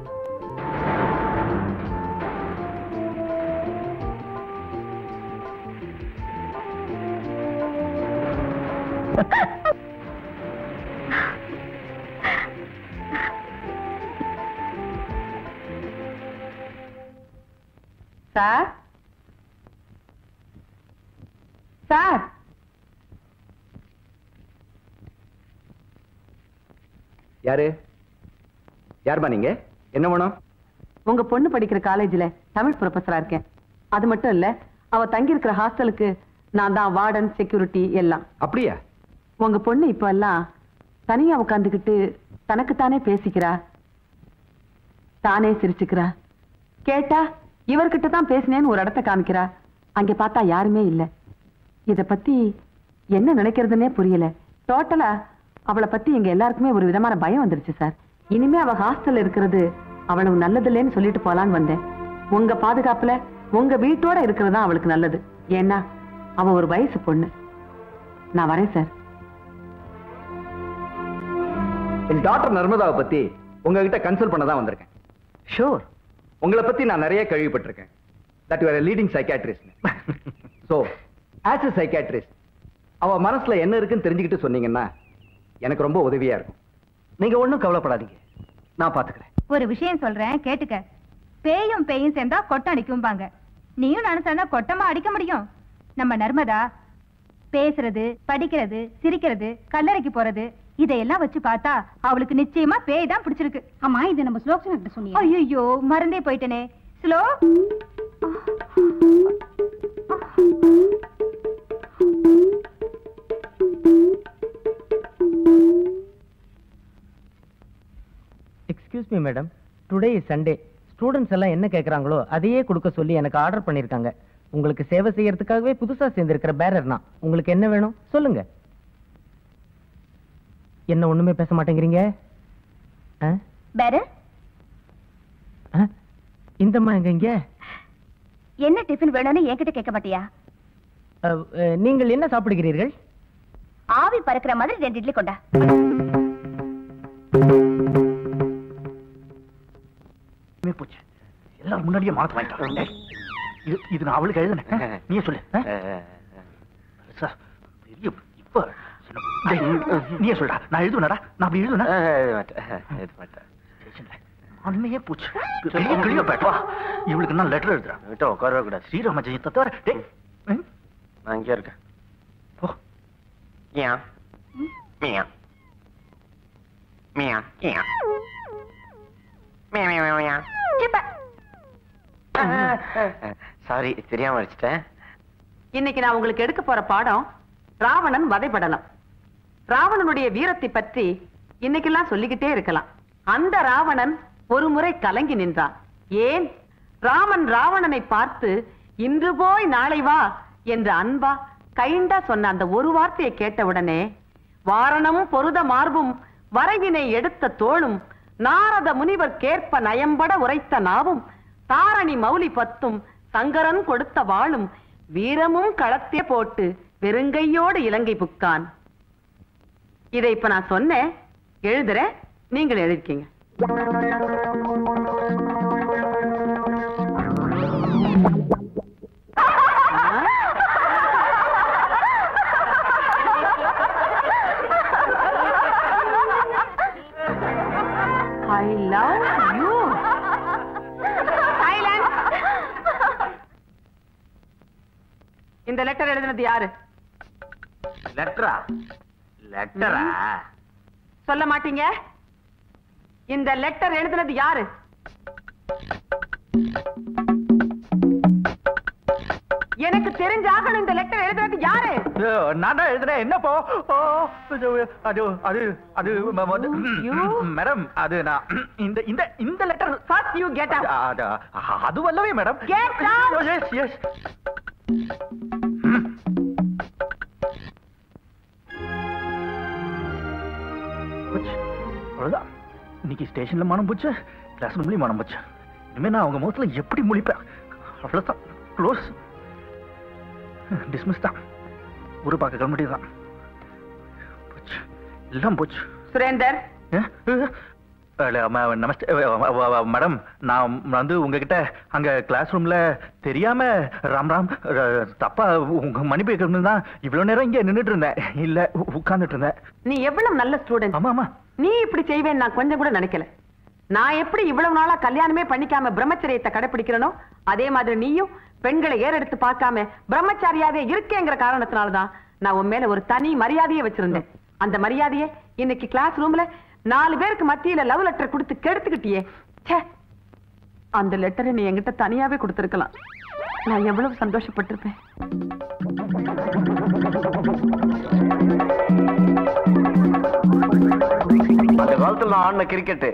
சார், சார், யாரு? யாருமா நீங்க? என்ன வேணும்? உங்க பொண்ணு படிக்கிற காலேஜ்ல தமிழ் ப்ரொஃபஸரா இருக்கேன். அது மட்டும் இல்ல, அவ தங்கி இருக்கிற ஹாஸ்டலுக்கு நான் தான் வார்டன், செக்யூரிட்டி எல்லாம். அப்படியா? உங்க பொண்ணு இப்ப எல்லாம் தனியா உட்காந்துக்கிட்டு தனக்குத்தானே பேசிக்கிறா, தானே சிரிச்சுக்கிறா. கேட்டா இவர்கிட்ட தான் பேசினேன்னு ஒரு இடத்த காமிக்கிறா. அங்க பார்த்தா யாருமே இல்ல. இத பத்தி என்ன நினைக்கிறதுனே புரியல. டோட்டலா அவளை பத்தி எங்க எல்லாருக்குமே ஒரு விதமான பயம் வந்துருச்சு சார். இனிமே அவ ஹாஸ்டல்ல இருக்கிறது அவளுக்கு நல்லது இல்லைன்னு சொல்லிட்டு போலான்னு வந்தேன். உங்க பாதுகாப்புல உங்க வீட்டோட இருக்கிறது தான் அவளுக்கு நல்லது. ஏன்னா அவ ஒரு வயசு பொண்ணு. நான் வரேன் சார். என் டாக்டர் நர்மதாவை பத்தி உங்ககிட்ட கன்சல்ட் பண்ண தான் வந்திருக்கேன். ஷூர், உங்களை பத்தி நான் நிறைய கேள்விப்பட்டிருக்கேன். that you are a leading psychiatrist. so as a psychiatrist, அவ மனசுல என்ன இருக்குன்னு தெரிஞ்சுக்கிட்டு சொன்னீங்கன்னா எனக்கு ரொம்ப உதவியா இருக்கும். நீங்க ஒண்ணும் கவலைப்படாதீங்க, நான் பாத்துக்கிறேன். ஒரு விஷயம் சொல்றேன் கேட்டுக்க. பேயும் பேயும் சேர்ந்தா கொட்டம் அடிக்கும்பாங்க. நீயும் நினைச்சா கொட்டமா அடிக்க முடியும்? நம்ம நர்மதா பேசுறது, படிக்கிறது, சிரிக்கிறது, கல்லறைக்கு போறது, இதையெல்லாம் வச்சு பார்த்தா அவளுக்கு நிச்சயமா பேய் தான் பிடிச்சிருக்கு. ஆமா, இது நம்ம ஸ்லோக்ஷன் கிட்ட சொன்னீங்க. ஐயோ மறந்தே போயிட்டனே. Slow, excuse me madam, today is Sunday. Students எல்லாம் என்ன கேட்கறாங்களோ அதையே கொடுக்க சொல்லி எனக்கு ஆர்டர் பண்ணிருக்காங்க. உங்களுக்கு சேவை செய்யறதுக்காகவே புதுசா சேர்ந்திருக்கிற பேரர் நான். உங்களுக்கு என்ன வேணும் சொல்லுங்க. என்ன ஒண்ணுமே பேச மாட்டேங்கிறீங்க? பேரர், இந்தம்மா எங்க? என்ன டிஃபன் வேணும்னு என்கிட்ட கேட்க மாட்டியா? நீங்கள் என்ன சாப்பிடுகிறீர்கள்? ஆவி பறக்கிற மாதிரி 2 இட்லி கொண்டா. போச்சு, எல்லாரும் முன்னாடியே மாத்த வாங்கிட்டாங்க. இது நான் அவளுக்கு எழுதுனேன், நீயே சொல்லு. இப்ப நீயே சொல்றா, நான் எழுதுனடா. நான் அப்படி எழுதுனேன். அண்மையே போச்சு. இவளுக்கு நான் லெட்டர் எழுதுறேன். உட்கார கூடாது. ஸ்ரீராம ஜெயத்தை தவிர நான் இங்கே இருக்கேன். போ. மியா மியா மியா மியா மியா மியா மியா. சாரி, தெரியாம வச்சுட்டேன். இன்னைக்கு நான் உங்களுக்கு எடுக்க போற பாடம் ராவணன் வதைபடலம். ராவணனுடைய வீரத்தை பற்றி இன்னைக்கெல்லாம் சொல்லிக்கிட்டே இருக்கலாம். அந்த ராவணன் ஒரு முறை கலங்கி நின்றான். ஏன்? ராமன் ராவணனை பார்த்து இன்று போய் நாளை வா என்று அன்பா கைண்டா சொன்ன அந்த ஒரு வார்த்தையை கேட்டவுடனே வாரணம் பொருத மார்பும் வரைவினை எடுத்த தோளும் நாரத முனிவர் கேற்ப நயம்பட உரைத்த நாவும் தாரணி மௌலி பத்தும் சங்கரன் கொடுத்த வாளும் வீரமும் களத்தே போட்டு வெறுங்கையோடு இலங்கை புக்கான். இதை இப்ப நான் சொன்னேன், எழுதுறேன், நீங்கள் எழுதிக்கீங்க. இந்த லெட்டர் எழுதினது யாரு? லெட்டரா? லெட்டரா? சொல்ல மாட்டீங்க? இந்த லெட்டர் எழுதினது யாரு? எனக்கு தெரிஞ்சாகணும் இந்த லெட்டர் எழுதுறது யாரு? நான் தான் எழுதுறேன். என்னப்போ? அது மேடம், அது நான் இந்த இந்த இந்த letter first you get out. அது வல்லவே madam. Get out. Yes yes. அவ்வளவுதான். இன்னைக்கு ஸ்டேஷன்ல மனம் போச்சு, கிளாஸ் ரூம்லயும் மனம் போச்சு. இனிமே நான் அவங்க முகத்துல எப்படி முழிப்பேன்? அவ்வளவுதான். க்ளோஸ். டிஸ்மிஸ் தான். ஊரு பார்க்க கிளம்பிட்டு தான். போச்சு, எல்லாம் போச்சு. சுரேந்தர், நமஸ்தே மேடம். நான் வந்து உங்ககிட்ட அங்க கிளாஸ் ரூம்ல தெரியாம ராம் ராம் தப்பா உங்க மணி பேக்கணும் தான் இவ்வளவு நேரம் இங்க நின்னுட்டு இருந்தேன். இல்ல உட்கார்ந்துட்டு இருந்தேன். நீ எவ்வளவு நல்ல ஸ்டூடெண்ட். ஆமா ஆமா. நீ இப்படி செய்வேன்னு நான் கொஞ்சம் கூட நினைக்கல. நான் எப்படி இவ்வளவு நாளா கல்யாணமே பண்ணிக்காம பிரம்மச்சரியத்தை கடைபிடிக்கிறனோ அதே மாதிரி நீயும் பெண்களை ஏறெடுத்து பார்க்காம பிரம்மச்சாரியாவே இருக்கேங்கிற காரணத்தினாலதான் நான் உன் மேல ஒரு தனி மரியாதையை வச்சிருந்தேன். அந்த மரியாதையை இன்னைக்கு கிளாஸ் ரூம்ல 4 பேருக்கு மத்தியில லவ் லெட்டர் கொடுத்து கெடுத்துக்கிட்டியே. அந்த லெட்டரை நீ என்கிட்ட தனியாவே கொடுத்திருக்கலாம். நான் எவ்வளவு சந்தோஷப்பட்டிருப்பேன். அந்த காலத்துல நான் ஆடின கிரிக்கெட்.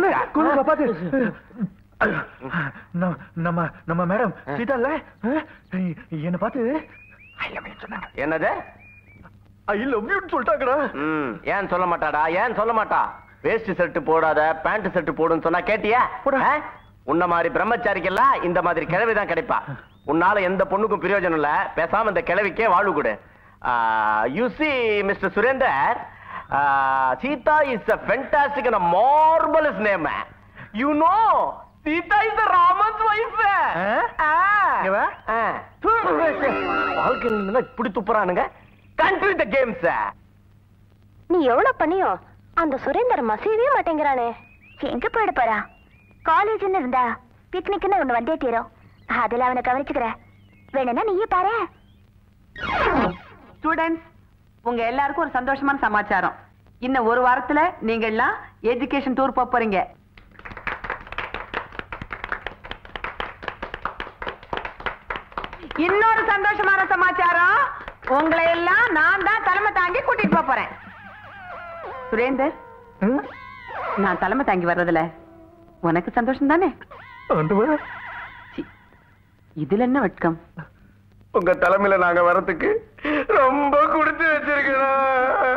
நம்ம மேடம் சீதா இல்ல என்ன பார்த்து ஐ லவ் யூ சொன்னாங்க. என்னது? ஐ லவ் யூ சொல்லிட்டாங்கடா. ஏன் சொல்ல மாட்டாடா? ஏன் சொல்ல மாட்டா? வேஸ்ட் ஷர்ட் போடாத, பேண்ட் ஷர்ட் போடுன்னு சொன்னா கேட்டியா? உன்ன மாதிரி பிரம்மச்சாரிக்கெல்லாம் இந்த மாதிரி கிழவிதான் கிடைப்பா. உன்னால எந்த பொண்ணுக்கும் பிரயோஜனம் இல்ல. பேசாம இந்த கிழவிக்கே வாழ்வு கொடு. You see Mr. Surender, Sita is a fantastic and a marvelous name. You know, Sita is the Raman's wife. வாழ்க்கையில இப்படி துப்புறானுங்க. Continue the games. நீ எவ்வளவு பண்ணியோ அந்த சுரேந்தர் மசீவே மாட்டேங்கிறானே. எங்க போயிட போறா? காலேஜ்னு இருந்தா பிக்னிக்னு ஒண்ணு வந்தே தீரும். அதுல அவனை கவனிச்சுக்கிற. வேணும்னா நீயே பாரு. ஸ்டூடெண்ட்ஸ், உங்க எல்லாருக்கும் ஒரு சந்தோஷமான சமாச்சாரம். இன்னும் ஒரு வாரத்துல நீங்க எல்லாம் எஜுகேஷன் டூர் போறீங்க. இன்னொரு சந்தோஷமான சமாச்சாரம், உங்களை எல்லாம் நான் தான் தலைமை தாங்கி கூட்டிட்டு போறேன். சுரேந்தர், நான் தலைமை தாங்கி வர்றதுல உனக்கு சந்தோஷம் தானே? இதுல என்ன வெட்கம்? உங்க தலைமையில நாங்க வரதுக்கு ரொம்ப கொடுத்து வச்சிருக்கோம்.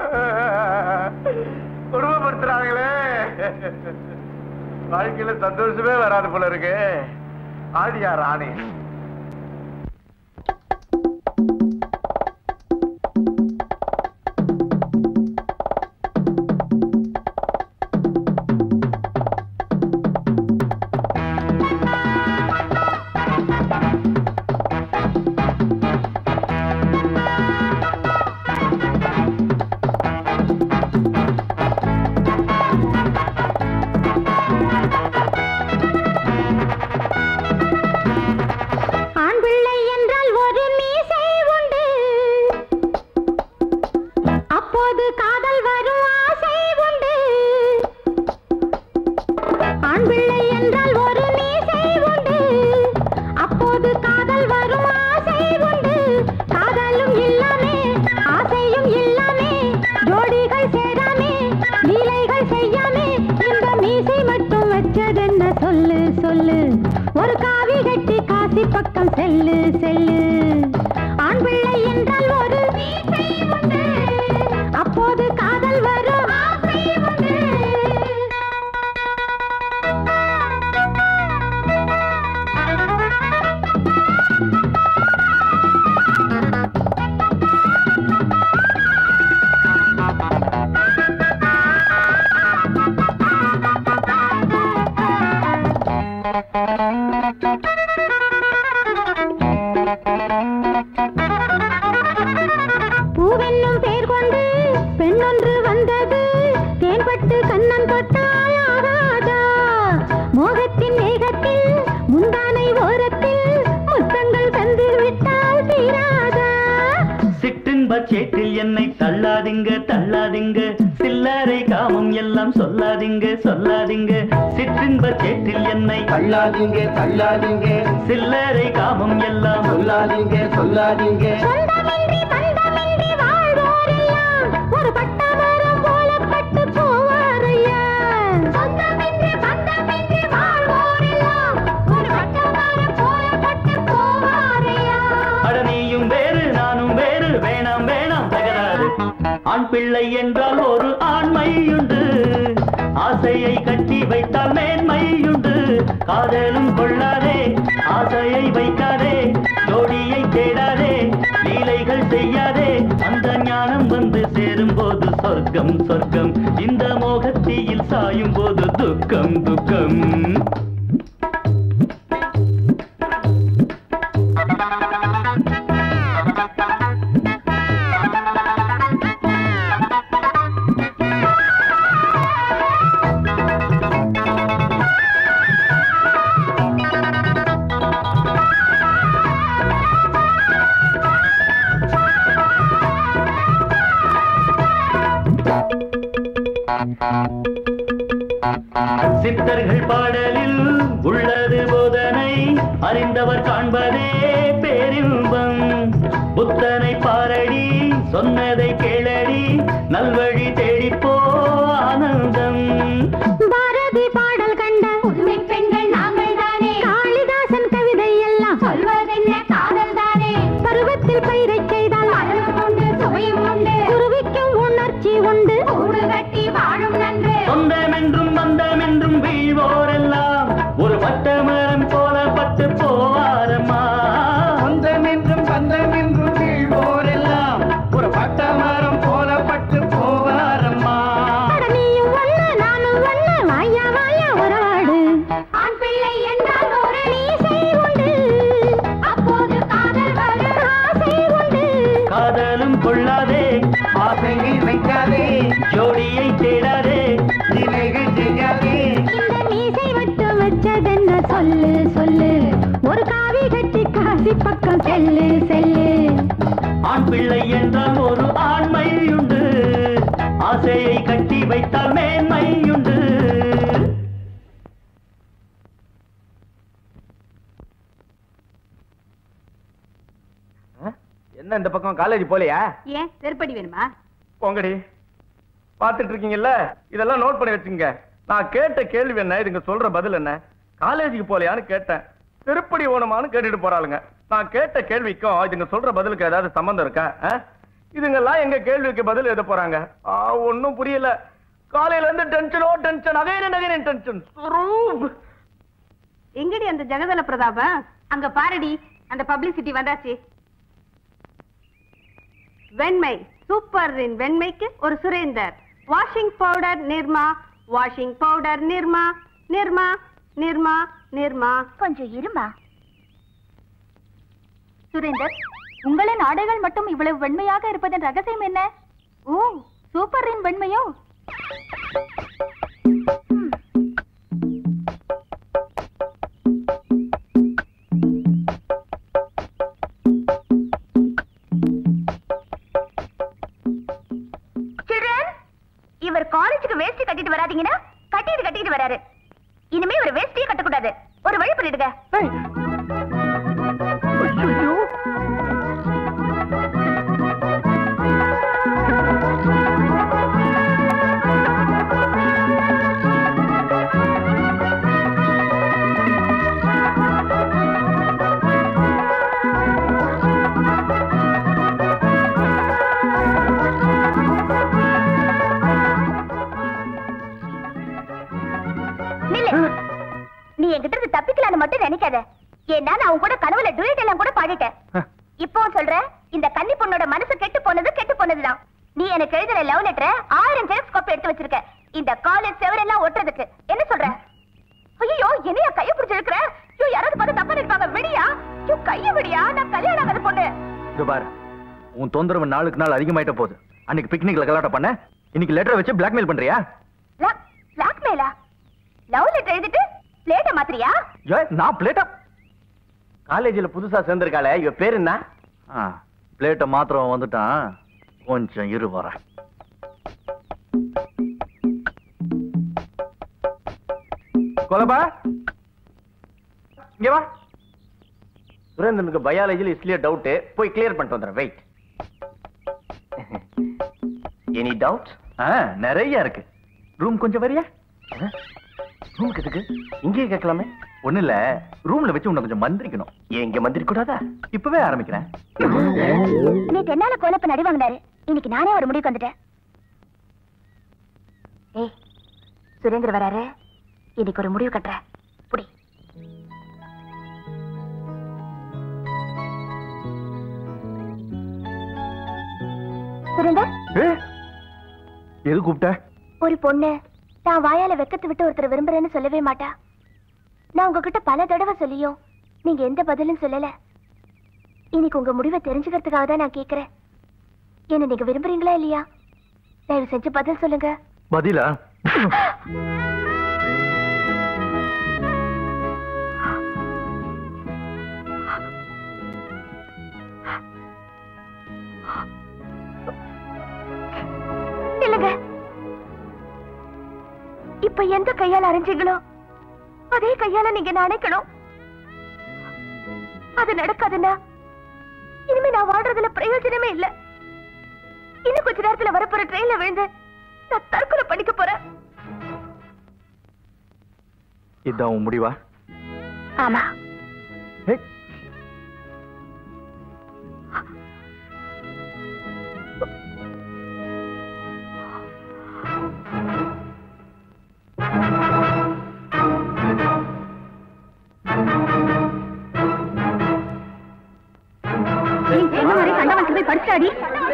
குடும்பப்படுத்துறாங்களே. வாழ்க்கையில சந்தோஷமே வராது போல இருக்கு. ஆடியா ராணி. பூவென்னும் பேர் கொண்டு பெண்ணொன்று வந்தது. தேன்பட்டு கண்ணம் தொட்டால் ஆகாதா? மோகத்தின் வேகத்தில் முந்தானை ஓரத்தில் முத்தங்கள் தந்து விட்டால் தீராதா? சேற்றில் என்னை தள்ளாதீங்க தள்ளாதீங்க சில்லறை காமம் எல்லாம் சொல்லாதீங்க சொல்லாதீங்க சிற்றின்ப சேற்றில் என்னை தள்ளாதீங்க தள்ளாதீங்க சில்லறை காமம் எல்லாம் சொல்லாதீங்க சொல்லாதீங்க ஒரு பட்டமரம் போல பட்டு போவாரையா சொந்தமின்றி பந்தமின்றி வாழ்வோரெல்லாம் ஒரு பட்டமரம் போல பட்டு போவாரையா அட நீயும் வேறு நானும் வேறு வேணாம் வேணாம் தகராறு ஆண் பிள்ளை என்றால் ஒரு ஆண்மையுண்டு ஆசையை கட்டி வைத்தால் மேன்மையுண்டு காதலும் கொள்ளாதே ஆசையை வைக்காதே ஜோடியை தேடாதே லீலைகள் செய்யாதே அந்த ஞானம் வந்து சேரும் போது சொர்க்கம் சொர்க்கம் இந்த மோகத்தீயில் சாயும் போது துக்கம் துக்கம் சித்தர்கள் பாடலில் உள்ளது போதனை அறிந்தவர் காண்பதே பேரின்பம் புத்தனை பாரடி சொன்னதை கேளடி நல்வழி தேடிப்போ ஆனந்தம் பாரதி பாடல் கண்ட புதுமை பெண்கள் நாங்கள் தானே காளிதாசன் கவிதை எல்லாம் சொல்வதென்ன காதல் தானே பருவத்தில் பயிரை செய்தால் மரணம் உண்டு சுவையும் உண்டு குருவிக்கும் உணர்ச்சி உண்டு கூடு கட்டி வாழும் நன்று சொந்தமென்றும் பந்தமென்றும் வீழ்வோரெல்லாம் ஒரு பட்டமரம் போல பட்டு போவாரம்மா சொந்தமென்றும் பந்தமென்றும் வீழ்வோரெல்லாம் ஒரு பட்டமரம் போல பட்டு போவாரம்மா நீயும் ஒண்ணு நானும் ஒண்ணு வாயா வாயா உறவாடு ஆண் பிள்ளை என்றால் ஒரு நீசை உண்டு அப்போது காதல் வரும் ஆசை உண்டு காதலும் கொள்ளாதே ஆசையை வைக்காதே ஜோடியை தேடாதே நிலைகள் செய்யாதே இந்த மீசை மட்டும் வச்சதென்ன சொல்லு சொல்லு ஒரு காவி கட்டி காசி பக்கம் செல்லு செல்லு ஆண் பிள்ளை என்றால் ஒரு ஆண்மையுண்டு ஆசையை கட்டி வைத்தால் மேன்மையுண்டு என்ன இந்த பக்கம் காலேஜ் போலையா? ஏன் செருப்படி வேணுமா? போங்கடி. பாத்துட்டு இருக்கீங்கல்ல, இதெல்லாம் நோட் பண்ணி வச்சுங்க. நான் கேட்ட கேள்வி என்ன, இதுங்க சொல்ற பதில் என்ன? காலேஜுக்கு போலையான்னு கேட்டேன். திருப்படி ஓணுமான்னு கேட்டுட்டு போறாளுங்க. நான் கேட்ட கேள்விக்கும் இதுங்க சொல்ற பதிலுக்கு ஏதாவது சம்பந்தம் இருக்கா? இதுங்கெல்லாம் எங்க கேள்விக்கு பதில் எழுத போறாங்க. ஒன்னும் புரியல. காலையில இருந்து டென்ஷனோ டென்ஷன், அகைன் டென்ஷன். எங்கடி அந்த ஜெகதல பிரதாபம்? அங்க பாரடி, அந்த பப்ளிசிட்டி வந்தாச்சு. வெண்மை சூப்பரின் வெண்மைக்கு ஒரு Surender. Washing powder Nirma, washing powder Nirma, Nirma Nirma Nirma. கொஞ்சம் இருமா சுரேந்தர், உங்களின் ஆடைகள் மட்டும் இவ்வளவு வெண்மையாக இருப்பதன் ரகசியம் என்ன? ஓ, சூப்பரின் வெண்மையோ? இவர் காலேஜுக்கு வேஷ்டி கட்டிட்டு வராதீங்கன்னா கட்டிட்டு வராரு. இனிமே ஒரு வேஷ்டியே கட்டக்கூடாது. ஒரு வழி பண்ணிடுங்க. நீ என்கிட்ட இருந்து தப்பிக்கலான்னு மட்டும் நினைக்காத. ஏன்னா நான் உன் கூட கனவுல டுயட் எல்லாம் கூட பாடிட்டேன். இப்போ சொல்ற, இந்த கன்னி பொண்ணோட மனசு கெட்டு போனதுதான். நீ எனக்கு எழுதுற லவ் லெட்டரை 1000 ஜெராக்ஸ் காப்பி எடுத்து வச்சிருக்க. இந்த காலேஜ் செவரெல்லாம் ஒட்டுறதுக்கு என்ன சொல்ற? ஐயோ, என்னையா கைய பிடிச்சிருக்கிற? ஐயோ, யாராவது பார்த்து தப்பா நினைப்பாங்க. விடியா, ஐயோ கைய விடியா, நான் கல்யாணம் ஆகாத பொண்ணு. பாரு, உன் தொந்தரவு நாளுக்கு நாள் அதிகமாயிட்ட போகுது. அன்னைக்கு பிக்னிக்ல கலாட்டம் பண்ண, இன்னைக்கு லெட்டரை வச்சு பிளாக்மெயில் பண்றியா? பிளாக்மெயிலா? லவ் லெட்டர் எழுதிட்டு பிளேட்ட மாத்திரியா? நான் பிளேட்டா? காலேஜ்ல புதுசா சேர்ந்திருக்காளே, இவ பேர் என்ன? பிளேட்ட மாத்திரம் வந்துட்டான். கொஞ்சம் இரு வரேன். கோலபா இங்க வா. சுரேந்திரனுக்கு பயாலஜில இஸ்லியே டவுட், போய் கிளியர் பண்ணிட்டு வந்துடுறேன். வெயிட். Any doubt? நிறைய இருக்கு. ரூம் கொஞ்சம் வரியா? ரூமுக்கு எதுக்கு? இங்கேயே கேட்கலாமே. ஒண்ணு இல்ல, ரூம்ல வச்சு உன்னை கொஞ்சம் மந்திரிக்கணும். ஏன் இங்க மந்திரிக்க கூடாதா? இப்பவே ஆரம்பிக்கிறேன். நேத்து என்னால கோலப்ப நடி வாங்கினாரு, இன்னைக்கு நானே ஒரு முடிவுக்கு வந்துட்டேன். ஏய், சுரேந்திர வராரு, இன்னைக்கு ஒரு முடிவு கட்டுற. புடி. சுரேந்தர், எது கூப்பிட்ட? ஒரு பொண்ணு நான் வாயால வெக்கத்து விட்டு ஒருத்தர் விரும்புறேன்னு சொல்லவே மாட்டா. நான் உங்ககிட்ட பல தடவை சொல்லியும் நீங்க எந்த பதிலும் சொல்லல. இன்னைக்கு உங்க முடிவை தெரிஞ்சுக்கிறதுக்காக தான் நான் கேக்குறேன். என்ன நீங்க விரும்புறீங்களா இல்லையா? தயவு செஞ்சு பதில் சொல்லுங்க. பதிலா? இல்லங்க, இப்ப எந்த கையால அரைஞ்சீங்களோ அதே கையால நீங்க நினைக்கணும். அது நடக்காதுன்னா இனிமே நான் வாழ்றதுல பிரயோஜனமே இல்ல. இன்னும் கொஞ்ச நேரத்துல வரப்போற ட்ரெயின்ல விழுந்து நான் தற்கொலை பண்ணிக்க போறேன். இதான் உன் முடிவா? ஆமா. படிச்சாடி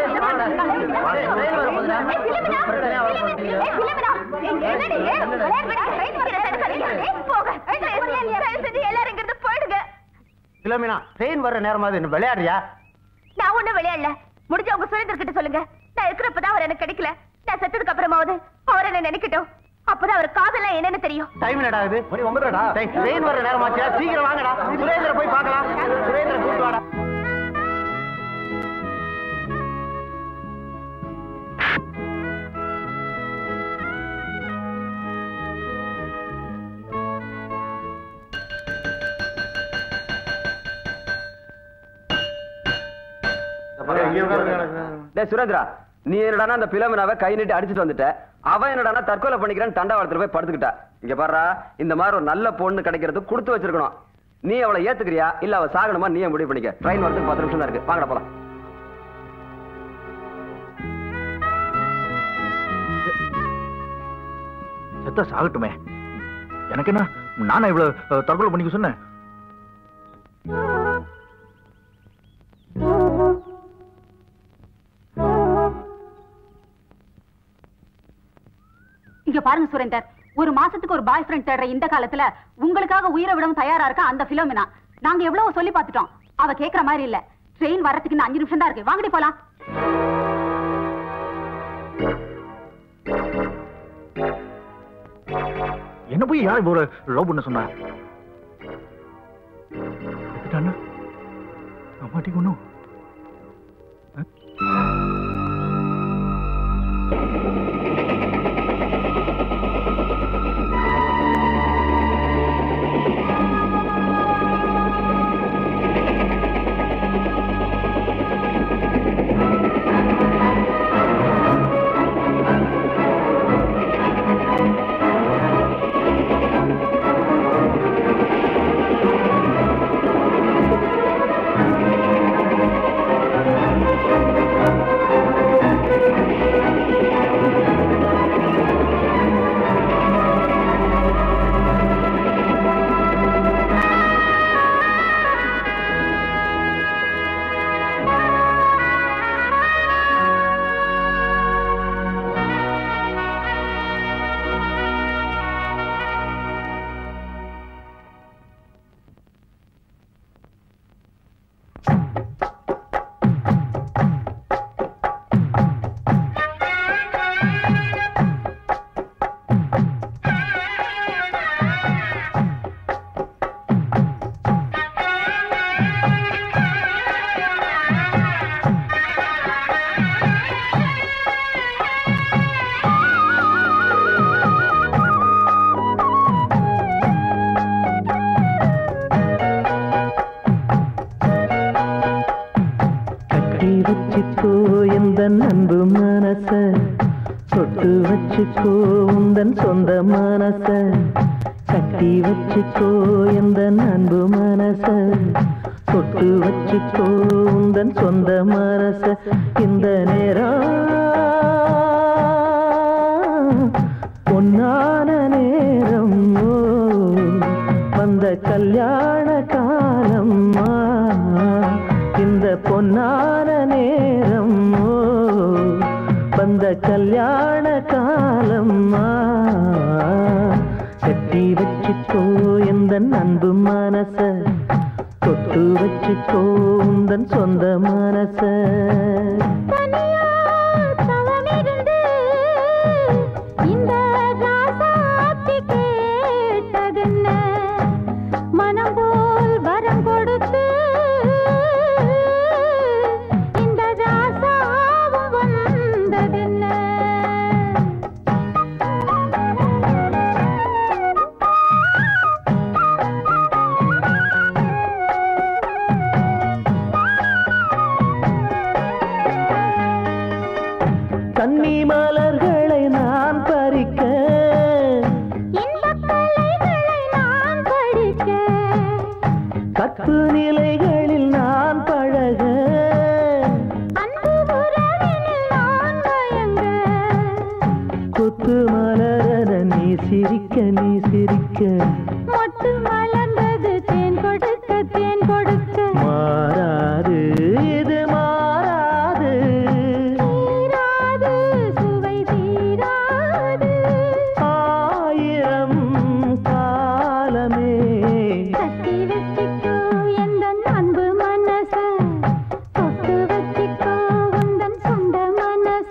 ட்ரெயின் வர்ற நேரமாவது என்ன விளையாடுறியா? நான் ஒண்ணும் விளையாடல. முடிஞ்ச உங்க சுரேந்தர் கிட்ட சொல்லுங்க, நான் இருக்கிறப்பதான் அவர் எனக்கு கிடைக்கல. நான் செத்ததுக்கு அப்புறமாவது அவர் என்ன நினைக்கட்டும். அப்பதான் அவர் காதெல்லாம் என்னன்னு தெரியும். டைம் என்னடாகுது? மணி 9:00டா. ட்ரெயின் வர்ற நேரமாச்சா? சீக்கிரம் வாங்கடா. சுரேந்திர போய் பார்க்கலாம். சுரேந்திர கூப்பிட்டு வாடா. சுரேந்திரா, நீ என்னடா அந்த பிலோமினாவை கை நீட்டி அடிச்சுட்டு வந்துட்ட. அவன் என்னடா தற்கொலை பண்ணிக்கிறேன்னு தண்டவாளத்துல போய் படுத்துக்கிட்டா. இங்க பாரு, இந்த மாதிரி ஒரு நல்ல பொண்ணு கிடைக்கிறது கொடுத்து வச்சிருக்கணும். நீ அவளை ஏத்துக்கிறியா இல்ல அவ சாகணுமா நீயே முடிவு பண்ணிக்க. ட்ரெயின் வரதுக்கு 10 நிமிஷம் தான் இருக்கு. வாங்கடா போலாம். செத்தா சாகட்டுமே, எனக்கு என்ன? நானா இவ்வளவு தற்கொலை பண்ணிக்க சொன்னேன்? இங்க பாருங்க சுரேந்தர், ஒரு மாசத்துக்கு ஒரு பாய் ஃப்ரெண்ட் தேடுற இந்த காலத்துல உங்களுக்காக உயிரை விடவும் தயாரா இருக்கா அந்த பிலோமினா. நாங்க எவ்வளவு சொல்லி பார்த்துட்டோம், அவ கேக்குற மாதிரி இல்ல. ட்ரெயின் வரதுக்கு இன்னும் 5 நிமிஷம் தான் இருக்கு. வாங்கடி போலாம். என்ன போய் யார் ஒரு லவ் பண்ண சொன்னா? மாட்டிக்கணும். வச்சுக்கோ எந்த அன்பு மனச தொட்டு வச்சுக்கோ உந்தன் சொந்த மனச கட்டி வச்சுக்கோ எந்த அன்பு மனச தொட்டு வச்சுக்கோ உந்தன் சொந்த மனச இந்த நேரம் பொன்னான நேரம் வந்த கல்யாண காலம் இந்த பொன்னான நேரம் வந்த கல்யாண காலம் கட்டி வச்சுக்கோ எந்த அன்பு மனச தொட்டு வச்சுக்கோ உந்தன் சொந்த மனச கன்னி மலர்களை நான் பறிக்க கத்து நிலைகளில் நான் பழக கொத்து மலர நீ சிரிக்க நீ சிரிக்க மொட்டு மலர்ந்தது தேன் கொடுக்க தேன் கொடுக்க மாறாது இது மாறாது சுவை தீராது ஆயிரம் காலமே கட்டி வச்சுக்கோ எந்த அன்பு மனச தொட்டு வச்சுக்கோ உந்தன் சொந்த மனச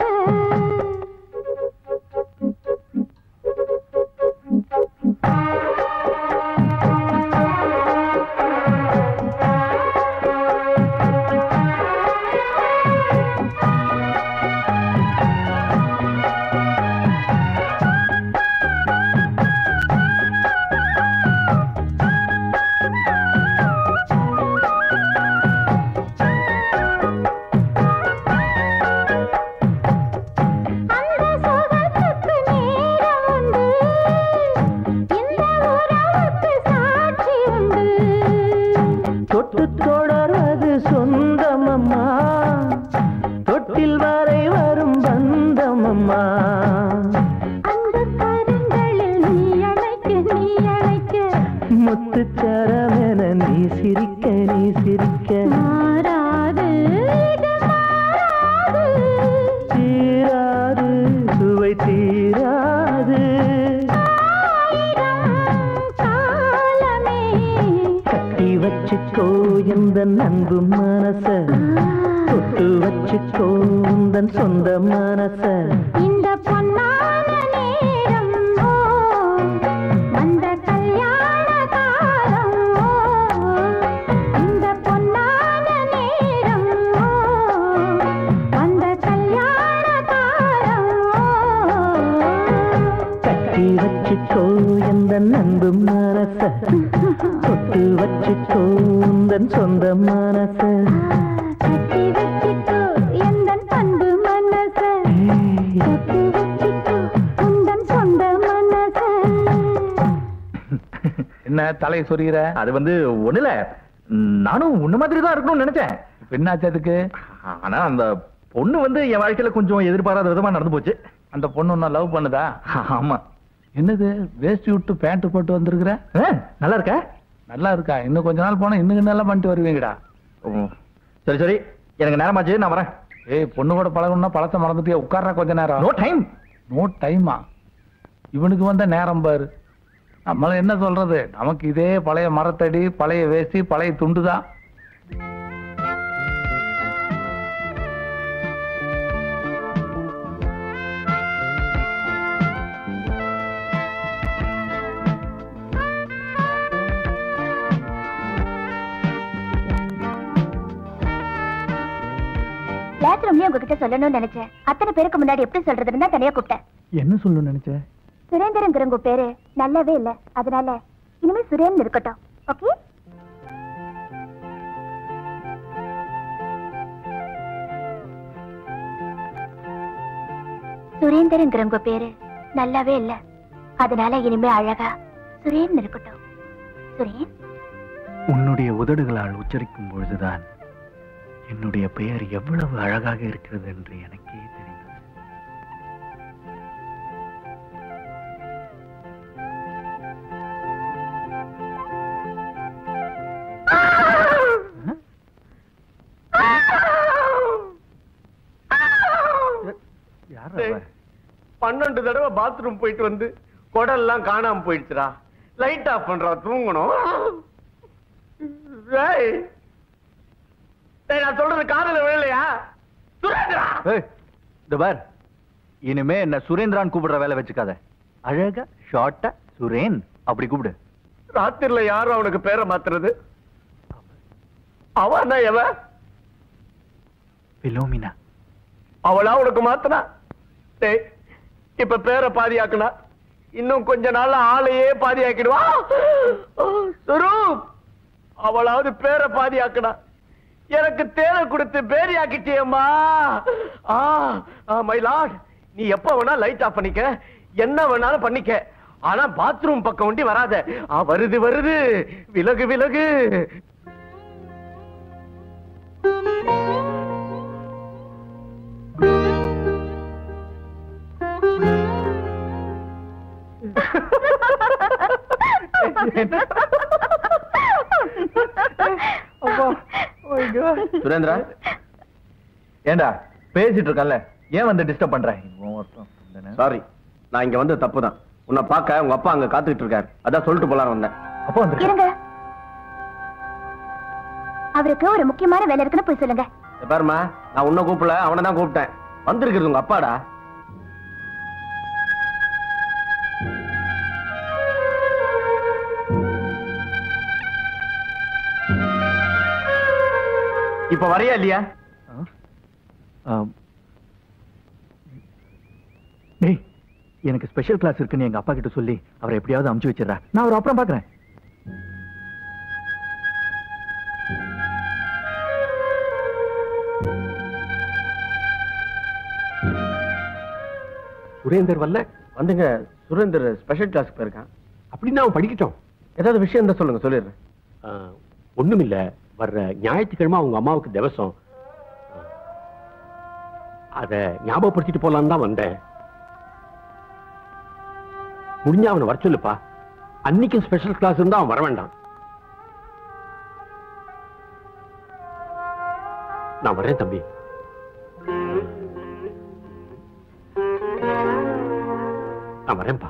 தொட்டு தொடர்வது சொந்தமம்மா தொட்டில் வரை வரும் பந்தமம்மா அந்த கரங்களில் நீ அழைக்க முத்துச்சரமென நீ சிரிக்க நீ சிரிக்க மாறாது தீராது சுவை தீராது கட்டி வச்சுக்கோ எந்த அன்பு மனச தொட்டு வச்சுக்கோ உந்தன் சொந்த மனச இந்த பொன்னான நேரம் வந்த கல்யாண காலம் இந்த பொன்னான நேரம் வந்த கல்யாண காலம் கட்டி வச்சுக்கோ எந்த அன்பு மனச தொட்டு வச்சுக்கோ உந்தன் சொந்த மனச கட்டி வச்சுக்கோ எந்தன் அன்பு மனச தொட்டு வச்சுக்கோ உந்தன் சொந்த மனச என்ன தலையை சொரிகிற? அது வந்து ஒண்ணுல நானும் உன்ன மாதிரி தான் இருக்கணும்னு நினைச்சேன். என்னாச்சு அதுக்கு? ஆனா அந்த பொண்ணு வந்து என் வாழ்க்கையில கொஞ்சம் எதிர்பாராத விதமா நடந்து போச்சு. அந்த பொண்ணு உன்னை லவ் பண்ணுதா? ஆமா. என்னது வேஷ்டி விட்டு பேண்ட் போட்டு வந்திருக்கிற? நல்லா இருக்க? நல்லா இருக்கா? இன்னும் கொஞ்ச நாள் போனா இன்னும் நல்லா பண்ணிட்டு வருவீங்கடா. சரி சரி, எனக்கு நேரமாச்சு, நான் வரேன். ஏய், பொண்ணு கூட பழகணும்னா பழத்தை மறந்துட்டியா? உட்கார்ற கொஞ்ச நேரம். No time. நோ டைமா? இவனுக்கு வந்த நேரம் பாரு. நம்மள என்ன சொல்றது, நமக்கு இதே பழைய மரத்தடி, பழைய வேஷ்டி, பழைய துண்டுதான். கிளாஸ் ரூம்லயே உங்ககிட்ட சொல்லணும்னு நினைச்சேன். அத்தனை பேருக்கு முன்னாடி எப்படி சொல்றதுன்னு தான் தனியா கூப்பிட்டேன். என்ன சொல்லணும்னு நினைச்சேன்? சுரேந்திரங்கிற பேரு நல்லாவே இல்ல, அதனால இனிமே சுரேன் இருக்கட்டும். ஓகே? சுரேந்தர்ங்கிறவங்க பேரு நல்லாவே இல்ல. அதனால இனிமே அழகா சுரேன் இருக்கட்டும். சுரேன். உன்னுடைய உதடுகளால் உச்சரிக்கும் பொழுதுதான் என்னுடைய பெயர் எவ்வளவு அழகாக இருக்கிறது என்று எனக்கே தெரிந்தது. டேய், 12 தடவை பாத்ரூம் போயிட்டு வந்து குடல்லாம் காணாம போயிடுச்சுடா. லைட் ஆஃப் பண்றா, தூங்கணும். டேய், டேய், நான் சொல்றது காதுல விழலையா? சுரேந்திரா! ஏய், இந்த பார், இனிமே என்ன சுரேந்திரான் கூப்பிடுற வேலை வச்சுக்காத. அழகா ஷார்ட்டா சுரேன் அப்படி கூப்பிடு. ராத்திரில யாரும் அவனுக்கு பேரை மாத்துறது? அவனா எவ? பிலோமினா. அவளா உனக்கு மாத்தனா? டேய், இப்ப பேரை பாதியாக்குனா இன்னும் கொஞ்ச நாள்ல ஆளையே பாதியாக்கிடுவா. சுரூப், அவளாவது பேரை பாதியாக்குனா எனக்கு தேரை கொடுத்து பேரி ஆக்கிட்டியம்மா. மை லார்ட், நீ எப்ப வேணா லைட் ஆஃப் பண்ணிக்க, என்ன வேணாலும் பண்ணிக்க. ஆனா பாத்ரூம் பக்கம் ஒண்டி வராத. வருது வருது, விலகு விலகு. சுரேந்திரா, ஏண்டா பேசிட்டு இருக்கல, ஏன் வந்து டிஸ்டர்ப் பண்ற? சாரி, நான் இங்க வந்து தப்புதான். உன்னை பார்க்க உங்க அப்பா அங்க காத்துக்கிட்டு இருக்காரு, அதான் சொல்லிட்டு போலாம் வந்தேன். அப்போ வந்து இருங்க, அவருக்கு ஒரு முக்கியமான வேலை இருக்குன்னு போய் சொல்லுங்க. பாருமா, நான் உன்னை கூப்பிடல, அவனை தான் கூப்பிட்டேன். வந்திருக்கிறது உங்க அப்பாடா. இப்ப வரையா இல்லையா? டேய், எனக்கு ஸ்பெஷல் கிளாஸ் இருக்குன்னு எங்க அப்பா கிட்ட சொல்லி அவரை எப்படியாவது அமுச்சு வச்சிடறா. நான் அவரை அப்புறம் பாக்குறேன். சுரேந்தர் வரல? வந்துங்க, சுரேந்தர் ஸ்பெஷல் கிளாஸ்க்கு போயிருக்கான். அப்படின்னு அவன் படிக்கட்டும். ஏதாவது விஷயம் இருந்தா சொல்லுங்க, சொல்லிடுறேன். ஒண்ணுமில்ல, வர்ற ஞாயிற்றுக்கிழமை அவங்க அம்மாவுக்கு திவசம். அத ஞாபகப்படுத்திட்டு போலான்னு தான் வந்தேன். முடிஞ்சா அவனை வர சொல்லுப்பா. அன்னைக்கும் ஸ்பெஷல் கிளாஸ் இருந்தா அவன் வர வேண்டாம். நான் வரேன் தம்பி. நான் வரேன்ப்பா.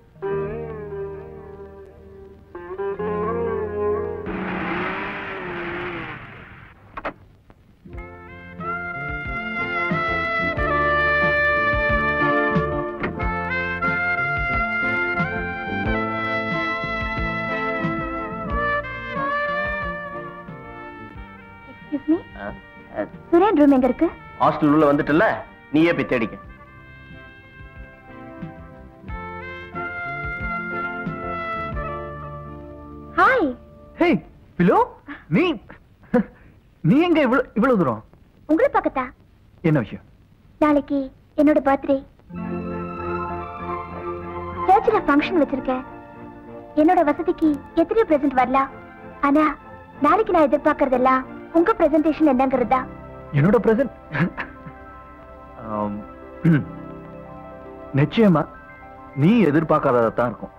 சுரேன் ரூம் எங்க இருக்கு? ஹாஸ்டல் உள்ள வந்துட்டல, நீயே போய் தேடிக்க. ஹாய். ஹே பிலோ, நீ எங்க இவ்வளவு தூரம்? உங்களை பார்க்கத்தா. என்ன விஷயம்? நாளைக்கு என்னோட பர்த்டே. சர்ச்சில் ஃபங்க்ஷன் வச்சிருக்கேன். என்னோட வசதிக்கு எத்தனையோ பிரசன்ட் வரலாம். ஆனா நாளைக்கு நான் எதிர்பார்க்கறதெல்லாம் உங்க பிரசன்டேஷன் என்னங்கிறதா. என்னோட பிரசன்ட் நிச்சயமா நீ எதிர்பார்க்காததான் இருக்கும்.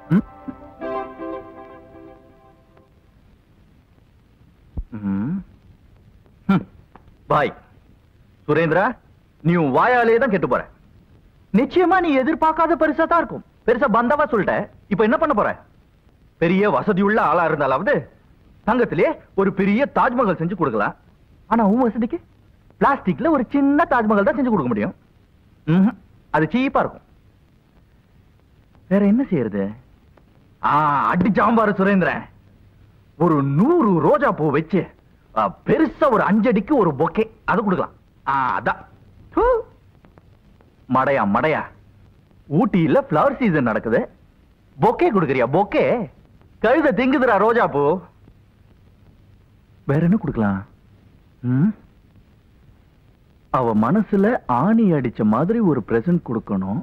பாய் சுரேந்திரா, நீ உன் வாயாலே தான் கெட்டு போற. நிச்சயமா நீ எதிர்பார்க்காத பெருசா தான் இருக்கும். பெருசா பந்தாவா சொல்லிட்ட. இப்ப என்ன பண்ண போற? பெரிய வசதியுள்ள ஆளா இருந்தாலாவது தங்கத்திலே ஒரு பெரிய தாஜ்மஹல் செஞ்சு கொடுக்கலாம். ஆனா உன் வசதிக்கு பிளாஸ்டிக்ல ஒரு சின்ன தாஜ்மஹல் தான் செஞ்சு கொடுக்க முடியும். அது சீப்பா இருக்கும். வேற என்ன செய்யறது? அடி சாம்பார் சுரேந்திரன், ஒரு 100 ரோஜா பூ வச்சு பெருசா ஒரு 5 அடிக்கு ஒரு பொக்கே அது கொடுக்கலாம். அதான் மடையா மடையா. ஊட்டியில பிளவர் சீசன் நடக்குது, பொக்கே கொடுக்கறியா? பொக்கே கழுத திங்குதுரா ரோஜா பூ. வேற என்ன கொடுக்கலாம்? அவ மனசுல ஆணி அடிச்ச மாதிரி ஒரு பிரசன்ட் கொடுக்கணும்.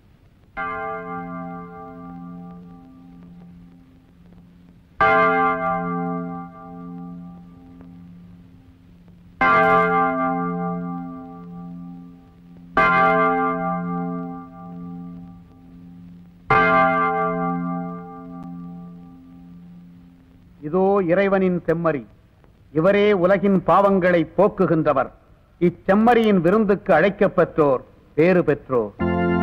இதோ இறைவனின் செம்மறி, இவரே உலகின் பாவங்களை போக்குகின்றவர். இச்செம்மறியின் விருந்துக்கு அழைக்கப் பெற்றோர் பேறு பெற்றோர்.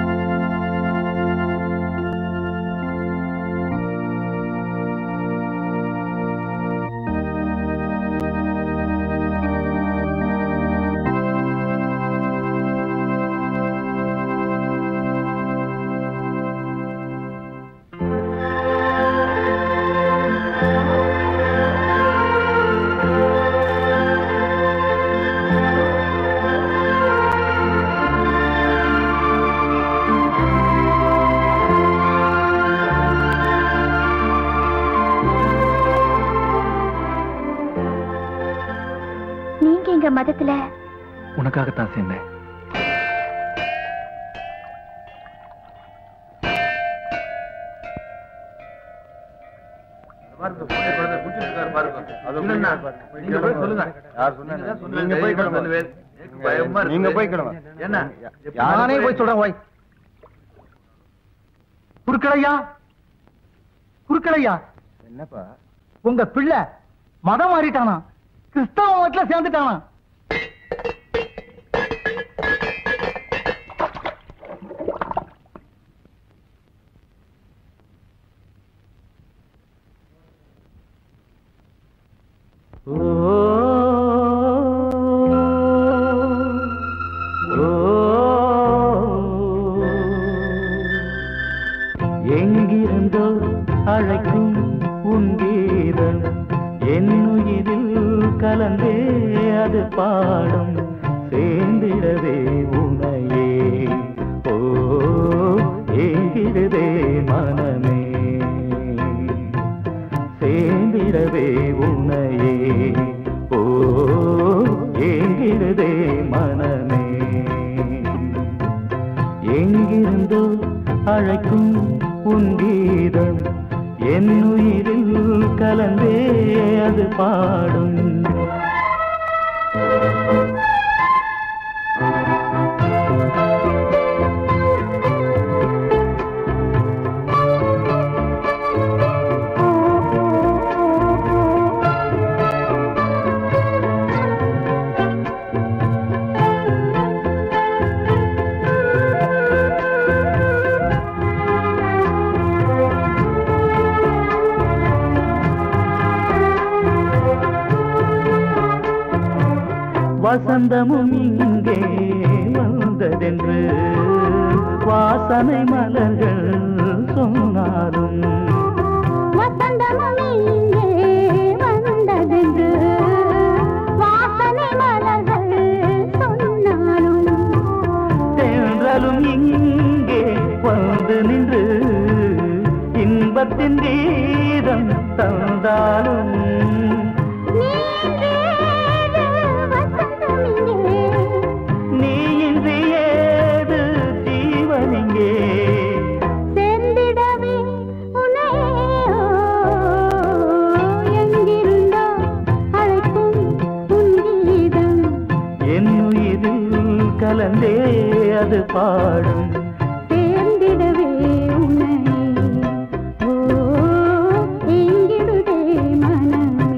மதத்துல உனக்காகத்தான் சேர்ந்தேன். நானே போய் சொல்றேன். ஓய் குறுக்களையா, குறுக்களையா, என்னப்பா உங்க பிள்ளை மதம் மாறிட்டானா? கிறிஸ்தவ மதத்துல சேர்ந்துட்டானா? எங்கிருந்தோ அழைக்கும் உன் கீதம் என்னுயிரில் கலந்தே அது பாடும் சேர்ந்திடவே உனையே. ஓ ஏங்கிடுதே மனமே, சேர்ந்திடவே உனையே. ஓ ஏங்கிடுதே மனமே. எங்கிருந்தோ அழைக்கும் உன் கீதம் என்னுயிரில் கலந்தே அது பாடும். வசந்தமும் இங்கே வந்ததென்று வாசனை மலர்கள் சொன்னாலும், வசந்தமும் இங்கே வந்ததென்று வாசனை மலர்கள் சொன்னாலும், தென்றலும் இங்கே வந்து நின்று இன்பத்தின் கீதம் தந்தாலும், நீ இன்றி ஏது ஜீவனிங்கே. சேர்ந்திடவே உன்னையோ எங்கிருந்தோ அழைக்கும் உன் கீதம் என்னுயிரில் கலந்தே அது பாடும். சேர்ந்திடவே உன்னை. ஓ எங்கிடுதே மனமே,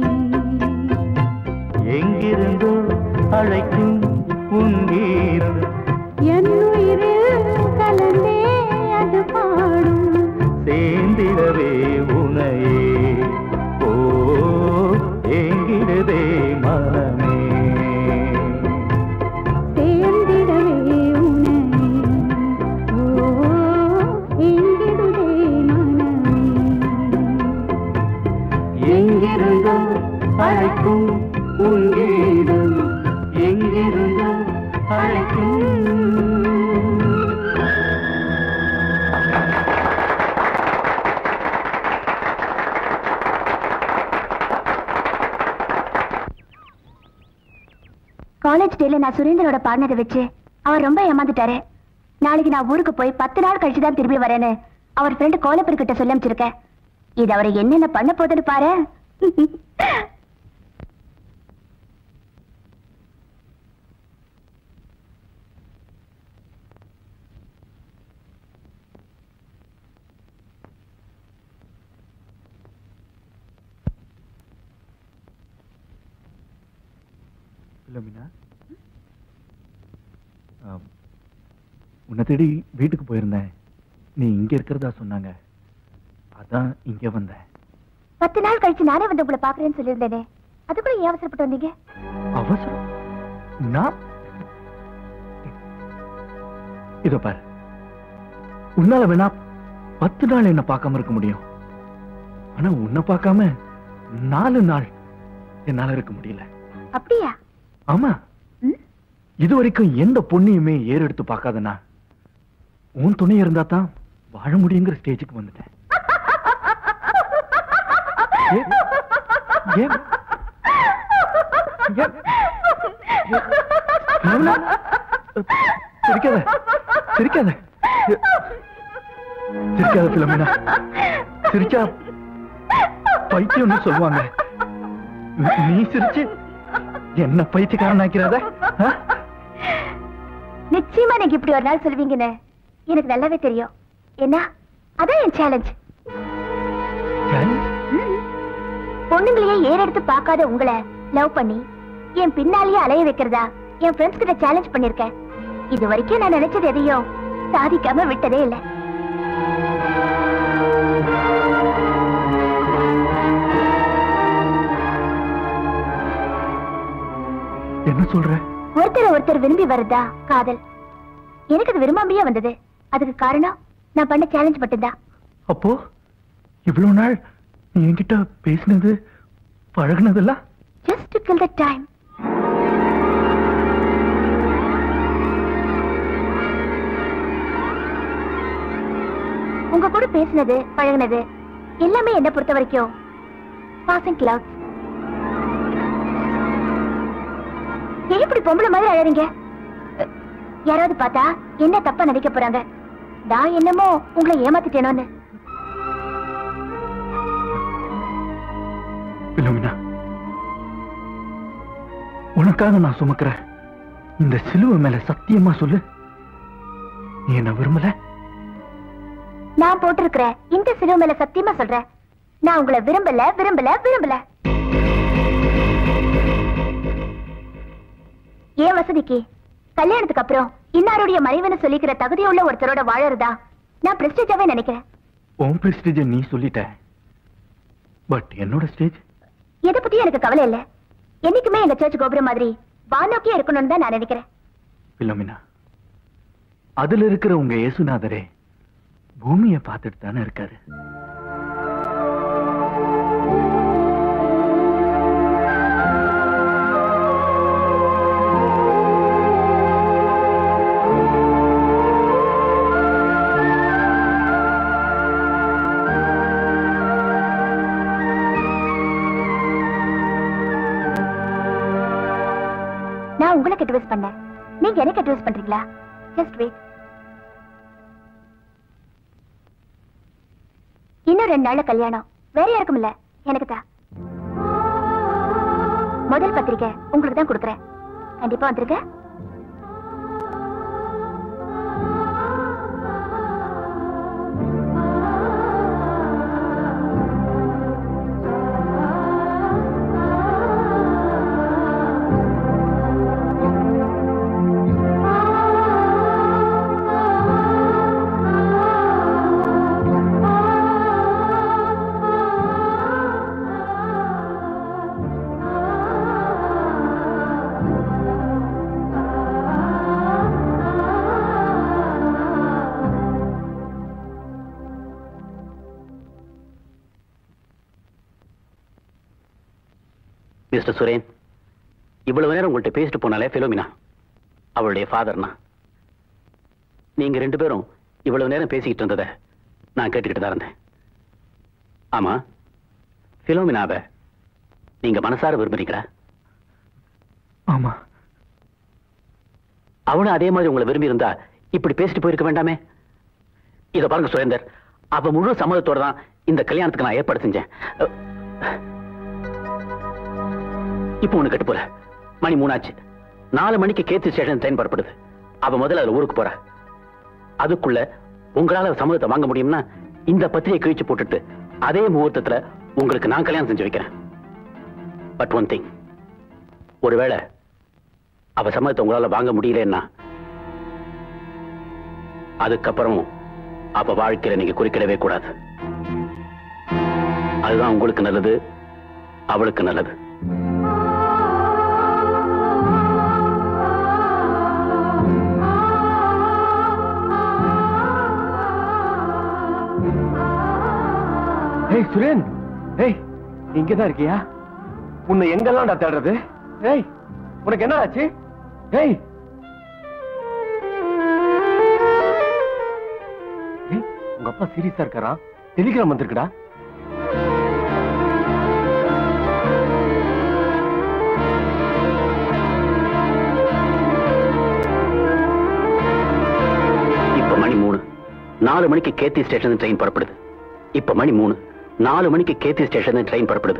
எங்கிருந்தோ அழைக்கும் உன் கீதம் என்னுயிரில் கலந்தே அது பாடும். சேர்ந்திடவே உனையே. ஓ எங்கிடுதே மனமே, சேர்ந்திடவே உன்னை. ஓ எங்கிடுதே மனமே. எங்கிருந்தோ அழைக்கும் உன் கீதம் எங்கிருந்தோ காலேஜ் டேல நான் சுரேந்தரோட பாடினதை வச்சு அவர் ரொம்ப ஏமாந்துட்டாரு. நாளைக்கு நான் ஊருக்கு போய் 10 நாள் கழிச்சு தான் திரும்பி வரேன்னு அவர் ஃப்ரெண்டு கோலப்பர் கிட்ட சொல்லி அமைச்சிருக்கேன். இது அவரை என்னென்ன பண்ண போதுன்னு பாரு. உன்னை தேடி வீட்டுக்கு போயிருந்தேன். நீ இங்க இருக்கிறதா சொன்னாங்க, அதான் இங்க வந்தேன். 10 நாள் கழிச்சு நானே வந்து உங்களை பாக்குறேன்னு சொல்லியிருந்தேனே, அதுக்குள்ள ஏன் அவசரப்பட்டு வந்தீங்க? அவசரம்? நான் இதோ பாரு, உன்னால வேணா 10 நாள் என்ன பார்க்காம இருக்க முடியும், ஆனா உன்னை பார்க்காம 4 நாள் என்னால இருக்க முடியல. அப்படியா? ஆமா. இது வரைக்கும் எந்த பொண்ணையுமே ஏறெடுத்து பார்க்காதனா உன் துணை இருந்தா தான் வாழ முடியுங்கிற ஸ்டேஜுக்கு வந்துட்டேன். சிரிக்காத சிரிக்காத சிரிக்காத பிலோமினா. சிரிச்சா பைத்தியம்னு சொல்லுவாங்க. நீ சிரிச்சு என்ன பைத்தியக்காரன் ஆக்கிறாத? நிச்சயமா நீங்க இப்படி ஒரு நாள் சொல்வீங்கன்னு எனக்கு நல்லாவே தெரியும். என்ன, அதான் என் சேலஞ்ச். பொண்ணுங்களையே ஏறெடுத்து பார்க்காத உங்களை லவ் பண்ணி என் பின்னாலேயே அலைய வைக்கிறதா என் ஃப்ரெண்ட்ஸ் கிட்ட சேலஞ்ச் பண்ணிருக்கேன். இது வரைக்கும் நான் நினைச்சது எதையும் சாதிக்காம விட்டதே இல்லை. என்ன சொல்ற? ஒருத்தர் விரும்பி வருதா காதல். எனக்கு அது விரும்பாமையே வந்தது. அதுக்கு காரணம் நான் பண்ண சேலஞ்ச் மட்டும்தான். அப்போ இவ்வளவு நாள் நீ என்கிட்ட பேசினது பழகுனதெல்லாம் just to kill the time. உங்க கூட பேசினது பழகுனது எல்லாமே என்ன பொறுத்த வரைக்கும் passing clouds. எப்படி பொம்பளை மாதிரி அழறீங்க? யாராவது பார்த்தா என்ன தப்பா நினைக்க போறாங்க. நான் என்னமோ உங்களை ஏமாத்திட்டேனோன்னு. பிலோமினா, உனக்காக நான் சுமக்கிறேன் இந்த சிலுவை மேல சத்தியமா சொல்லு, நீ என்ன விரும்பல? நான் போட்டிருக்கிற இந்த சிலுவை மேல சத்தியமா சொல்றேன், நான் உங்களை விரும்பல விரும்பல விரும்பல. ஏன் வசதிக்கு கல்யாணத்துக்கு அப்புறம் இன்னாருடைய மனைவின்னு சொல்லிக்கிற தகுதியுள்ள ஒருத்தரோட வாழறதா நான் பிரஸ்டேஜாவே நினைக்கிறேன். உன் பிரஸ்டேஜ் நீ சொல்லிட்ட, பட் என்னோட ஸ்டேஜ் எதை பத்தி எனக்கு கவலை இல்ல. என்னைக்குமே எங்க சர்ச் கோபுரம் மாதிரி வானோக்கியே இருக்கணும்னு தான் நான் நினைக்கிறேன். பிலோமினா, அதுல இருக்கிற உங்க இயேசுநாதரே பூமியை பார்த்துட்டு தானே இருக்காரு. நான் உங்களுக்கு அட்வைஸ் பண்ணேன், நீங்க எனக்கு அட்வைஸ் பண்றீங்களா? Just wait. இன்னும் 2 நாள்ல கல்யாணம். வேற யாருக்கும் இல்ல, எனக்கு தான். முதல் பத்திரிக்கை உங்களுக்கு தான் கொடுக்கறேன். கண்டிப்பா வந்துருங்க. மிஸ்டர் சுரேன், இவ்வளவு நேரம் உங்கள்கிட்ட பேசிட்டு போனாலே பிலோமினா, அவளுடைய ஃபாதர்னா. நீங்க 2 பேரும் இவ்வளவு நேரம் பேசிக்கிட்டு இருந்ததை நான் கேட்டுக்கிட்டு தான் இருந்தேன். ஆமா, பிலோமினாவை நீங்க மனசார விரும்புறீங்களா? ஆமா, அவனும் அதே மாதிரி உங்களை விரும்பி இருந்தா இப்படி பேசிட்டு போயிருக்க வேண்டாமே. இத பாருங்க சுரேந்தர், அவ முழு சம்மதத்தோட தான் இந்த கல்யாணத்துக்கு நான் ஏற்பாடு செஞ்சேன். இப்போ ஒண்ணு கட்டு போற, மணி 3 ஆச்சு. 4 மணிக்கு கேத்தி ஸ்டேஷன் ட்ரெயின் புறப்படுது. அவ முதல்ல அதுல ஊருக்கு போற. அதுக்குள்ள உங்களால சம்மதத்தை வாங்க முடியும்னா இந்த பத்திரிகை கிழிச்சு போட்டுட்டு அதே முகூர்த்தத்துல உங்களுக்கு நான் கல்யாணம் செஞ்சு வைக்கிறேன். பட் ஒன் திங், ஒருவேளை அவ சம்மதத்தை உங்களால வாங்க முடியலன்னா அதுக்கப்புறம் அவ வாழ்க்கையில நீங்க குறுக்கிடவே கூடாது. அதுதான் உங்களுக்கு நல்லது, அவளுக்கு நல்லது. ஏய் சுரேன், ஏய் இங்கதான் இருக்கியா? உன்னை எங்கெல்லாம் தேடுறது? ஏய் உனக்கு என்ன ஆச்சு? ஏய் உங்க அப்பா சீரியஸா இருக்காராம். டெலிகிராம் வந்திருக்குடா. இப்ப மணி 3. 4 மணிக்கு கேத்தி ஸ்டேஷன் ட்ரெயின் புறப்படுது. இப்ப மணி 3. 4 மணிக்கு கேத்தி ஸ்டேஷன் ட்ரெயின் புறப்படுது.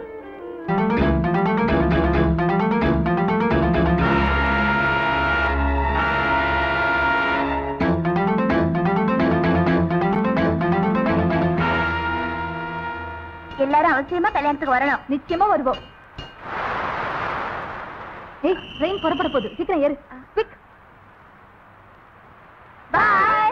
எல்லாரும் அவசியமா கல்யாணத்துக்கு வரணும். நிச்சயமா வருவோம். ஏய் ட்ரெயின் புறப்பட போகுது, சீக்கிரம் ஏறு. குவிக். பாய்.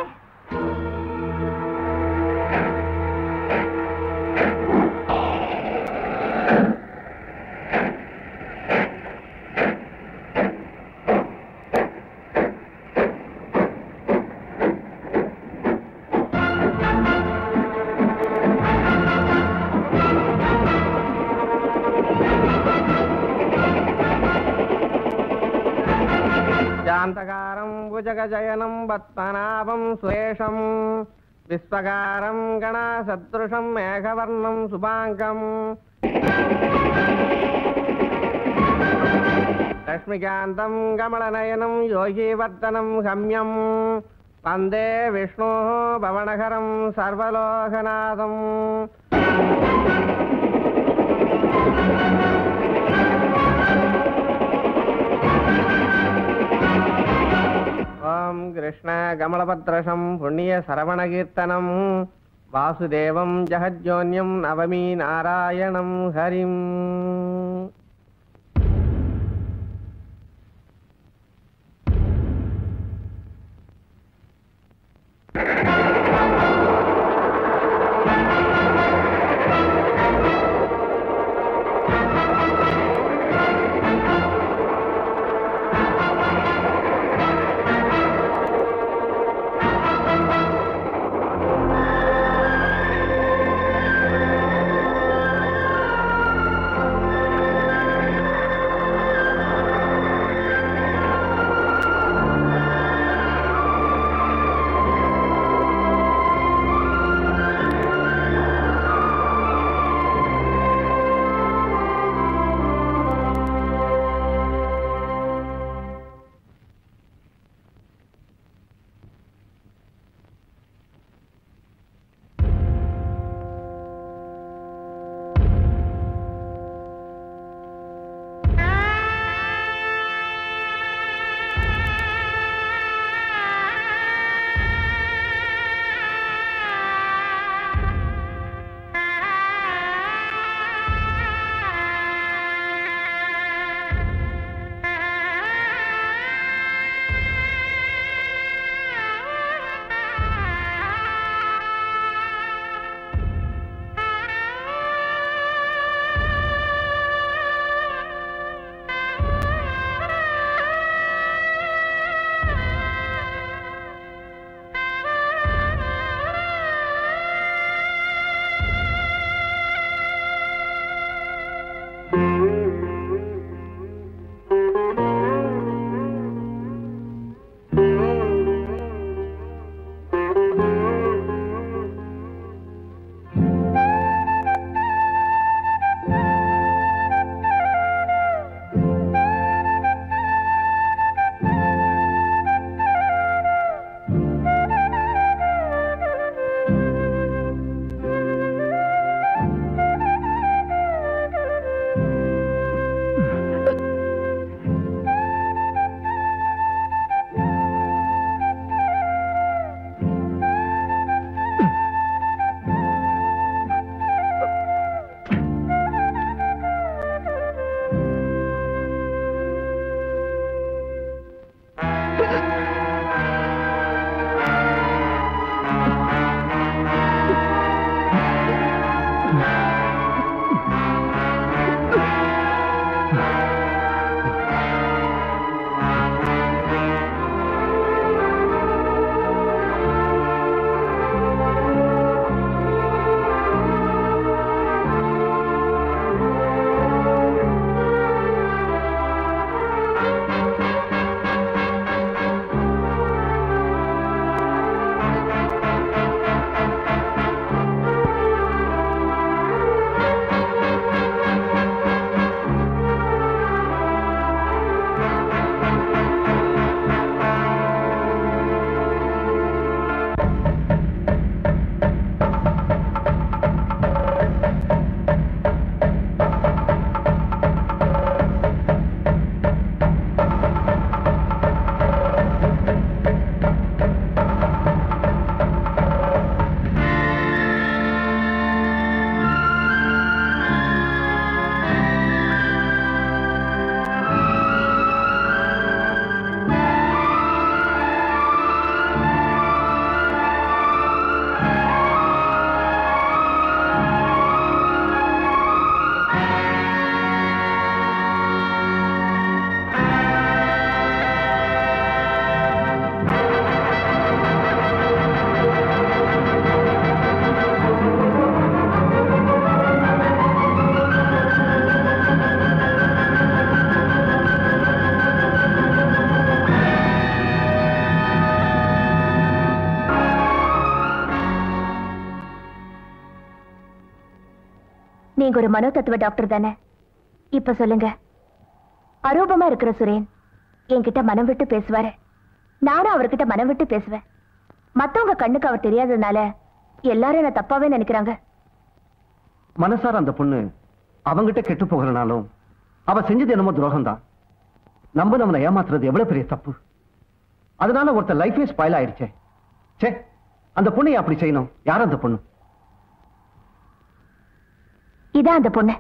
शान्तकारं भुजगजयनं पद्मनाभं सुरेशं विश्वकारं गणसदृशं मेघवर्णं शुभाङ्गं लक्ष्मीकान्तं कमलनयनं योगीवर्धनं गम्यं वन्दे विष्णोः भवनहरं सर्वलोकनाथम् ओम कृष्ण कमलपत्रशं पुण्य सरवणकीर्तनं वासुदेवं जगज्जोन्यं नवमी नारायणं हरिम्. நீங்க ஒரு மனோதத்துவ டாக்டர் தானே? இப்ப சொல்லுங்க, அரூபமா இருக்கிற சுரேன் என்கிட்ட மனம் விட்டு பேசுவாரு, நானும் அவர்கிட்ட மனம் விட்டு பேசுவேன். மத்தவங்க கண்ணுக்கு அவர் தெரியாததுனால எல்லாரும் என்ன தப்பாவே நினைக்கிறாங்க. மனசார அந்த பொண்ணு அவங்கிட்ட கெட்டு போகிறனாலும் அவ செஞ்சது என்னமோ துரோகம் தான். நம்மளை ஏமாத்துறது எவ்வளவு பெரிய தப்பு. அதனால ஒருத்தர் லைஃபே ஸ்பாயில் ஆயிடுச்சே. சே, அந்த பொண்ணை அப்படி செய்யணும். யார் அந்த பொண்ணு? இதான் அந்த பொண்ணு.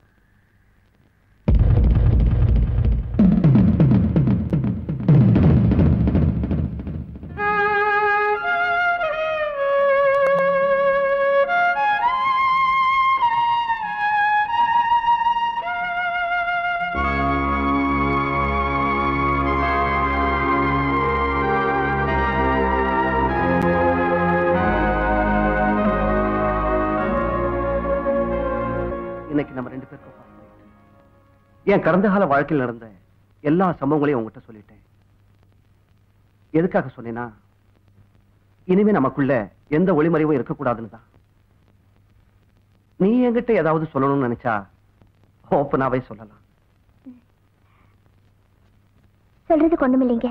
என் கடந்த கால வாழ்க்கையில் நடந்த எல்லா சம்பவங்களையும் உங்ககிட்ட சொல்லிட்டேன். எதுக்காக சொன்னேன்னா, இனிமே நமக்குள்ள எந்த ஒளிமறைவும் இருக்கக்கூடாதுன்னு தான். நீ என்கிட்ட ஏதாவது சொல்லணும்னு நினைச்சா ஓப்பனாவே சொல்லலாம். சொல்றதுக்கு ஒண்ணுமில்லைங்க.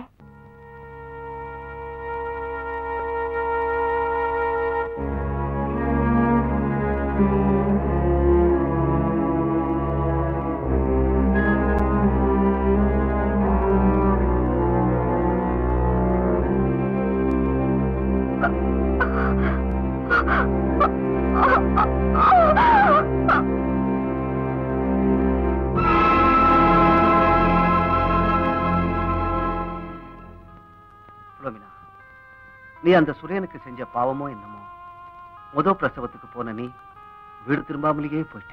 நீ அந்த சுரேனுக்கு செஞ்ச பாவமோ என்னமோ, முதல் பிரசவத்துக்கு போன நீ வீடு திரும்பாமலேயே போயிட்ட.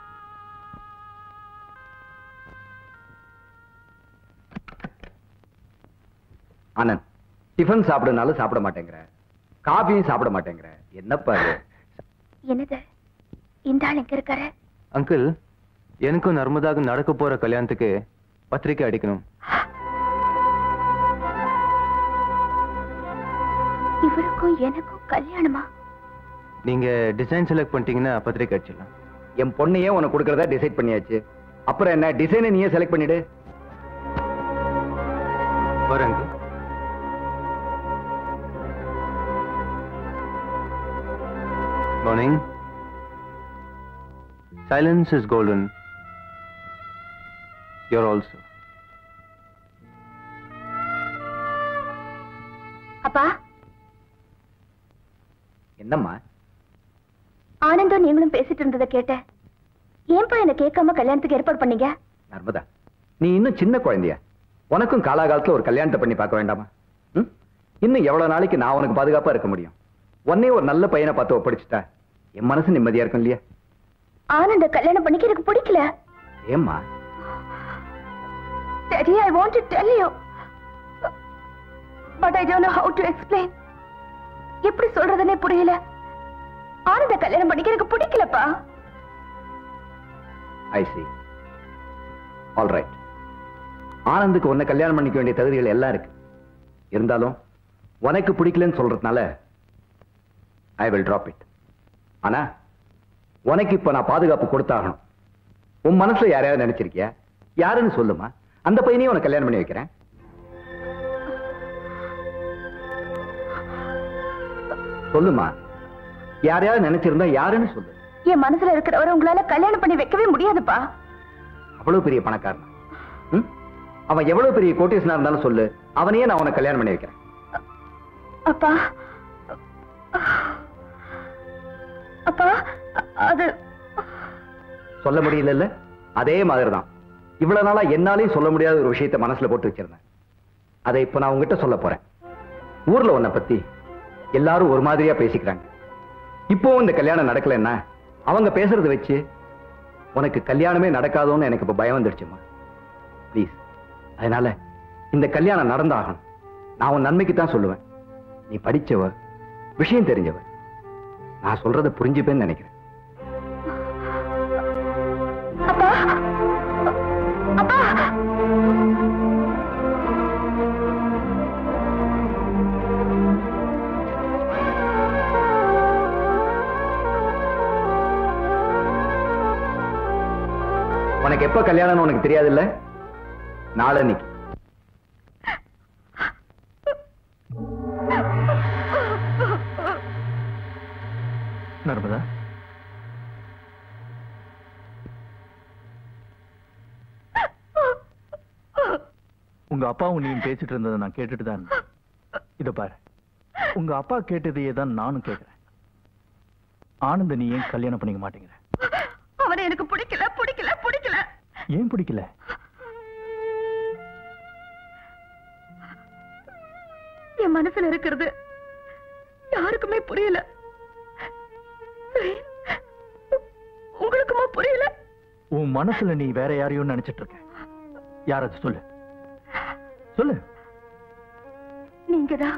ஆனந்த், டிஃபன் சாப்பிடுனாலும் சாப்பிட மாட்டேங்கிற, காபியும் சாப்பிட மாட்டேங்கிற, என்னப்பா இது? என்னது இந்த ஆள் எங்க இருக்காரு? அங்கிள், எனக்கும் நர்மதாவுக்கு நடக்க போற கல்யாணத்துக்கு பத்திரிக்கை அடிக்கணும். இவருக்கும் எனக்கும் கல்யாணமா? நீங்க டிசைன் செலக்ட் பண்ணிட்டீங்கன்னா பத்திரிக்கை அடிச்சிடலாம். என் பொண்ணையே உனக்கு கொடுக்கறதா டிசைட் பண்ணியாச்சு. அப்புறம் என்ன, டிசைனை நீயே செலக்ட் பண்ணிடு. வரேங்க. Morning. Silence is golden. You're also. அப்பா. என்னம்மா? ஆனந்தும் நீங்களும் பேசிட்டு இருந்ததை கேட்டேன். ஏன்பா என்ன கேட்காம கல்யாணத்துக்கு ஏற்பாடு பண்ணீங்க? நர்மதா, நீ இன்னும் சின்ன குழந்தையா? உனக்கும் காலாகாலத்துல ஒரு கல்யாணத்தை பண்ணி பார்க்க வேண்டாமா? இன்னும் எவ்வளவு நாளைக்கு நான் உனக்கு பாதுகாப்பா இருக்க முடியும்? உன்னையே ஒரு நல்ல பையனை பார்த்து ஒப்படைச்சிட்டா என் மனசு நிம்மதியா இருக்கும் இல்லையா? ஆனந்த கல்யாணம் பண்ணிக்க எனக்கு பிடிக்கல. ஏம்மா? Daddy, I want to tell you, but I don't know how to explain. எப்படி சொல்றதுனே புரியல. ஆனந்த கல்யாணம் பண்ணிக்க எனக்கு பிடிக்கலப்பா. I see. All right. ஆனந்துக்கு உன்னை கல்யாணம் பண்ணிக்க வேண்டிய தகுதிகள் எல்லாம் இருக்கு. இருந்தாலும் உனக்கு பிடிக்கலன்னு சொல்றதுனால I will drop it. ஆனா உனக்கு இப்ப நான் பாதுகாப்பு கொடுத்தாகணும். உன் மனசுல யாரையாவது நினைச்சிருக்கியா? யாருன்னு சொல்லுமா, அந்த பையனையும் உனக்கு கல்யாணம் பண்ணி வைக்கிறேன். சொல்லுமா, யாரையாவது நினைச்சிருந்தா யாருன்னு சொல்லு. என் மனசுல இருக்கிறவரை உங்களால கல்யாணம் பண்ணி வைக்கவே முடியாதுப்பா. அவ்வளவு பெரிய பணக்காரன் அவன், எவ்வளவு பெரிய கோட்டீஸ்வரனா இருந்தாலும் சொல்லு, அவனையே நான் உனக்கு கல்யாணம் பண்ணி வைக்கிறேன். அப்பா, அப்பா, அது சொல்ல முடியல. அதே மாதிரிதான் இவ்வளவு நாளா என்னாலையும் சொல்ல முடியாத ஒரு விஷயத்தை மனசுல போட்டு வச்சிருந்தேன். அதை இப்ப நான் உங்ககிட்ட சொல்ல போறேன். ஊர்ல உன்னை பத்தி எல்லாரும் ஒரு மாதிரியா பேசிக்கிறாங்க. இப்போ இந்த கல்யாணம் நடக்கலன்னா அவங்க பேசுறதை வச்சு உனக்கு கல்யாணமே நடக்காதோன்னு எனக்கு இப்ப பயம் வந்துடுச்சுமா. ப்ளீஸ், அதனால இந்த கல்யாணம் நடந்தாகணும். நான் உன் நன்மைக்கு தான் சொல்லுவேன். நீ படிச்சவ, விஷயம் தெரிஞ்சவ, நான் சொல்றதை புரிஞ்சுப்பேன்னு நினைக்கிறேன். அப்பா, அப்பா, எனக்கு எப்ப கல்யாணம்னு உனக்கு தெரியாது இல்ல? நாளன்னைக்கு. நர்மதா, உங்க அப்பாவும் நீயும் பேசிட்டு இருந்ததை நான் கேட்டுட்டு தான் இருந்தேன். இத பாரு, உங்க அப்பா கேட்டதையே தான் நானும் கேட்கிறேன். ஆனந்த நீ ஏன் கல்யாணம் பண்ணிக்க மாட்டேங்கிற? அவனை எனக்கு பிடிக்கல பிடிக்கல பிடிக்கல. ஏன் பிடிக்கல? என் மனசுல இருக்கிறது யாருக்குமே புரியல. உங்களுக்குமா புரியல? உன் மனசுல நீ வேற யாரையும் நினைச்சிட்டு இருக்க. யாராச்சும் சொல்லு சொல்லு. நீங்கதான்.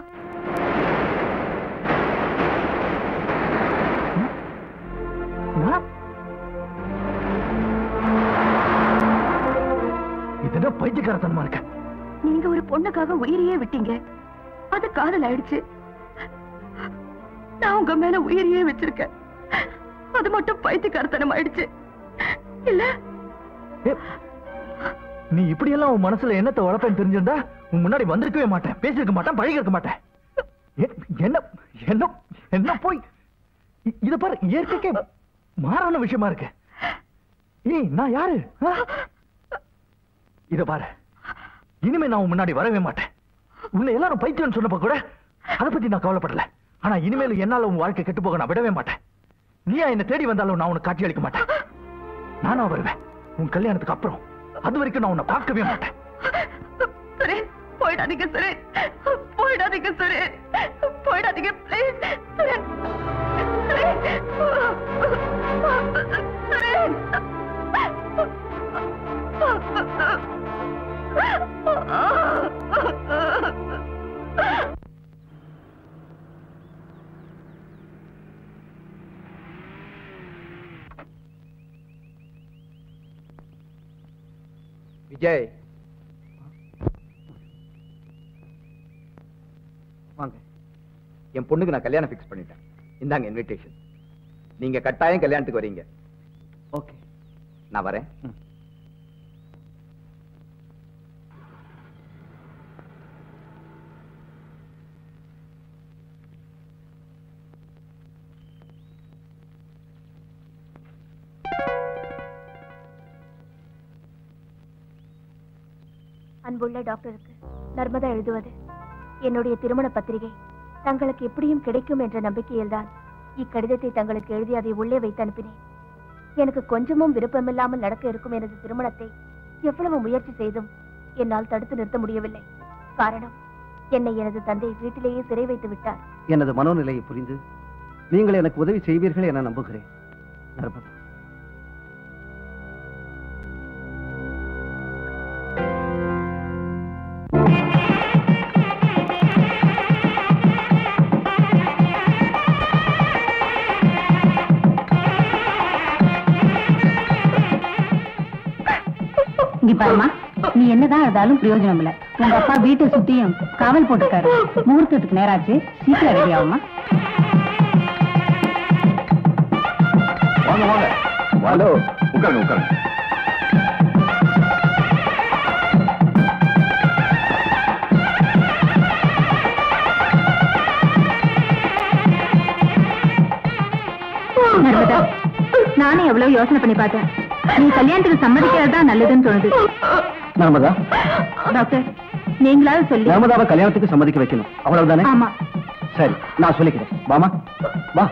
இதெல்லாம் பைத்தியக்காரத்தனமா இருக்க. நீங்க ஒரு பொண்ணுக்காக உயிரையே விட்டீங்க. அது காதல் ஆயிடுச்சு. நான் உங்க மேல உயிரையே வச்சிருக்கேன். அது மட்டும் பைத்தியக்காரத்தனம் ஆயிடுச்சு இல்ல? நீ இப்படி எல்லாம் உன் மனசுல என்னத்தை வளர்ப்பேன்னு தெரிஞ்சிருந்தா உன் முன்னாடி வந்திருக்கவே மாட்டேன், பேசியிருக்க மாட்டேன், பழகி இருக்க மாட்டேன். என்ன என்ன என்ன போய் இத பாரு, இயற்கைக்கே மாறான விஷயமா இருக்கு. ஏய், நான் யாரு? இத பாரு, இனிமே நான் உன் முன்னாடி வரவே மாட்டேன். உன்னை எல்லாரும் பைத்தியம்னு சொன்னப்ப கூட அதை பத்தி நான் கவலைப்படல. ஆனா இனிமேல் என்னால உன் வாழ்க்கை கெட்டு போக நான் விடவே மாட்டேன். நீயா என்ன தேடி வந்தாலும் நான் உனக்கு காட்சி அளிக்க மாட்டேன். நானா வருவேன் உன் கல்யாணத்துக்கு அப்புறம். அது வரைக்கும் நான் உன்னை பார்க்கவே மாட்டேன். சரி, போயிடாதீங்க சரி, போயிடாதீங்க சரி, போயிடாதீங்க ப்ளீஸ் சரி. விஜய், வாங்க. என் பொண்ணுக்கு நான் கல்யாணம் பிக்ஸ் பண்ணிட்டேன். இந்தாங்க இன்விடேஷன். நீங்க கட்டாயம் கல்யாணத்துக்கு வரீங்க. ஓகே, நான் வரேன். அன்புள்ள டாக்டருக்கு நர்மதா எழுதுவது, என்னுடைய திருமண பத்திரிகை தங்களுக்கு எப்படியும் கிடைக்கும் என்ற நம்பிக்கையில்தான் இக்கடிதத்தை தங்களுக்கு எழுதி அதை உள்ளே வைத்து அனுப்பினேன். எனக்கு கொஞ்சமும் விருப்பமில்லாமல் நடக்க இருக்கும் எனது திருமணத்தை எவ்வளவு முயற்சி செய்தும் என்னால் தடுத்து நிறுத்த முடியவில்லை. காரணம், என்னை எனது தந்தை வீட்டிலேயே சிறை வைத்து விட்டார். எனது மனோநிலையை புரிந்து நீங்கள் எனக்கு உதவி செய்வீர்கள் என நம்புகிறேன். நர்மதா, இங்க பாருமா, நீ என்னதான் இருந்தாலும் பிரயோஜனம் இல்ல. உங்க அப்பா வீட்டை சுத்தியும் காவல் போட்டிருக்காரு. முகூர்த்தத்துக்கு நேராச்சு, சீக்கிரம் ரெடி ஆகுமா? வாங்க வாங்க. ஹலோ, உட்காருங்க உட்காருங்க. நர்மதா, நானும் எவ்வளவு யோசனை பண்ணி பார்த்தேன். நீ கல்யாணத்துக்கு சம்மதிக்கிறதா நல்லதுன்னு தோணுது. நர்மதா, டாக்டர் நீங்களாவது சொல்லி நர்மதாவை கல்யாணத்துக்கு சம்மதிக்க வைக்கணும், அவ்வளவுதானே? ஆமா. சரி, நான் சொல்லிக்கிறேன். வாமா, வா.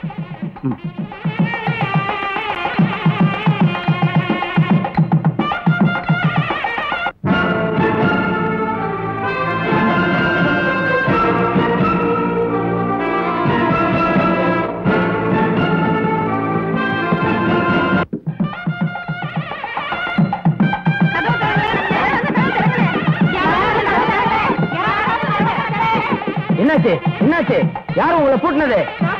என்னாச்சு என்னாச்சு? யாரும் உங்களை கூட்டினது?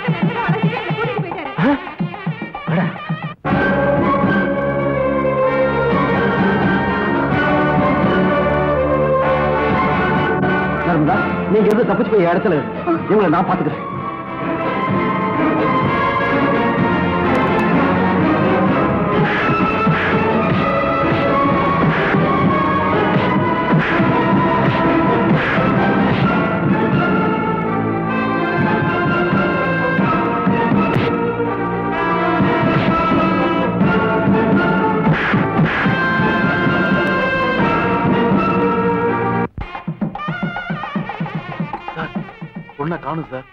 நர்மதா, நீங்க எது தப்பிச்சு போய் இடத்துல இவங்களை நான் பாத்துக்கிறேன். பொண்ணை காணும் சார்.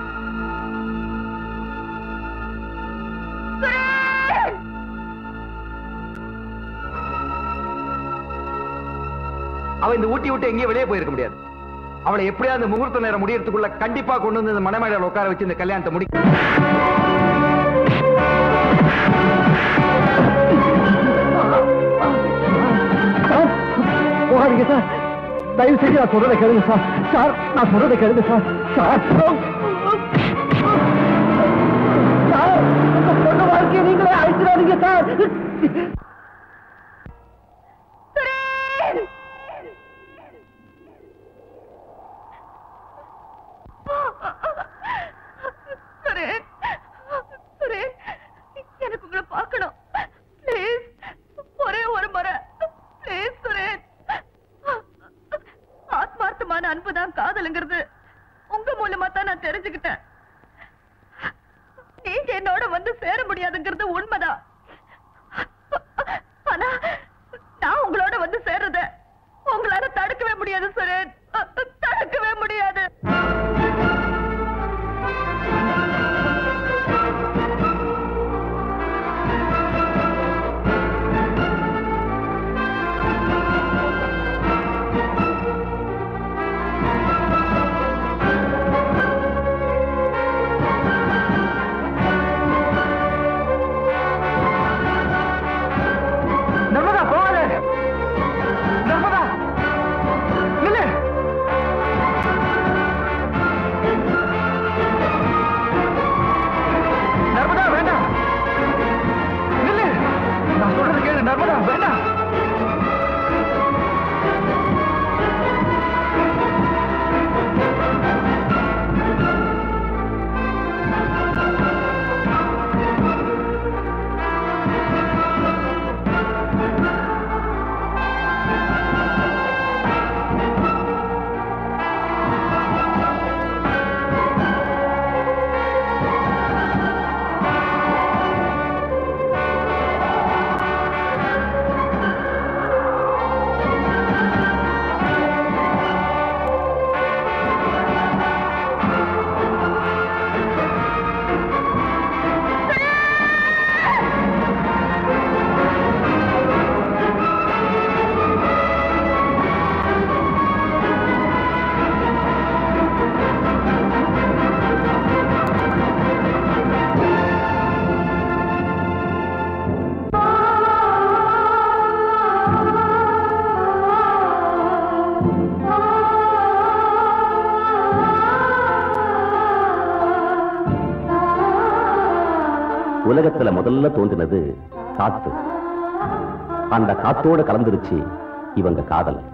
அவ இந்த ஊட்டி விட்டு எங்கேயும் வெளியே போயிருக்க முடியாது. அவளை எப்படியாவது முகூர்த்த நேரம் முடியறதுக்குள்ள கண்டிப்பா கொண்டு வந்து இந்த மணமேடையில் உட்கார வச்சு இந்த கல்யாணத்தை முடிக்க. போகாதீங்க சார், தயவு செஞ்சு நான் சொல்றதை கேளுங்க சார். சார் நான் சொல்றதை கேளுங்க சார். சார் சார் உங்க பொண்ணு வாழ்க்கையை நீங்களே அழிச்சிடாதீங்க சார். எனக்கு உங்களை பார்க்கணும் ப்ளீஸ். ஒரே ஒரு முறை ப்ளீஸ் சுரேன். ஆத்மார்த்தமான அன்புதான் காதலுங்கிறது உங்க மூலமா தான் நான் தெரிஞ்சுக்கிட்டேன். நீங்க என்னோட வந்து சேர முடியாதுங்கிறது உண்மைதான். ஆனா நான் உங்களோட வந்து சேர்றத உங்களால தடுக்கவே முடியாது சுரேன், தடுக்கவே முடியாது. நர்மதா போகாத. நர்மதா நில்லு. நர்மதா வேண்டாம், நில்லு. நான் சொல்றது கேளு. நர்மதா வேண்டாம். உலகத்துல முதல்ல தோன்றினது காத்து. அந்த காத்தோட கலந்துருச்சு இவங்க காதல்.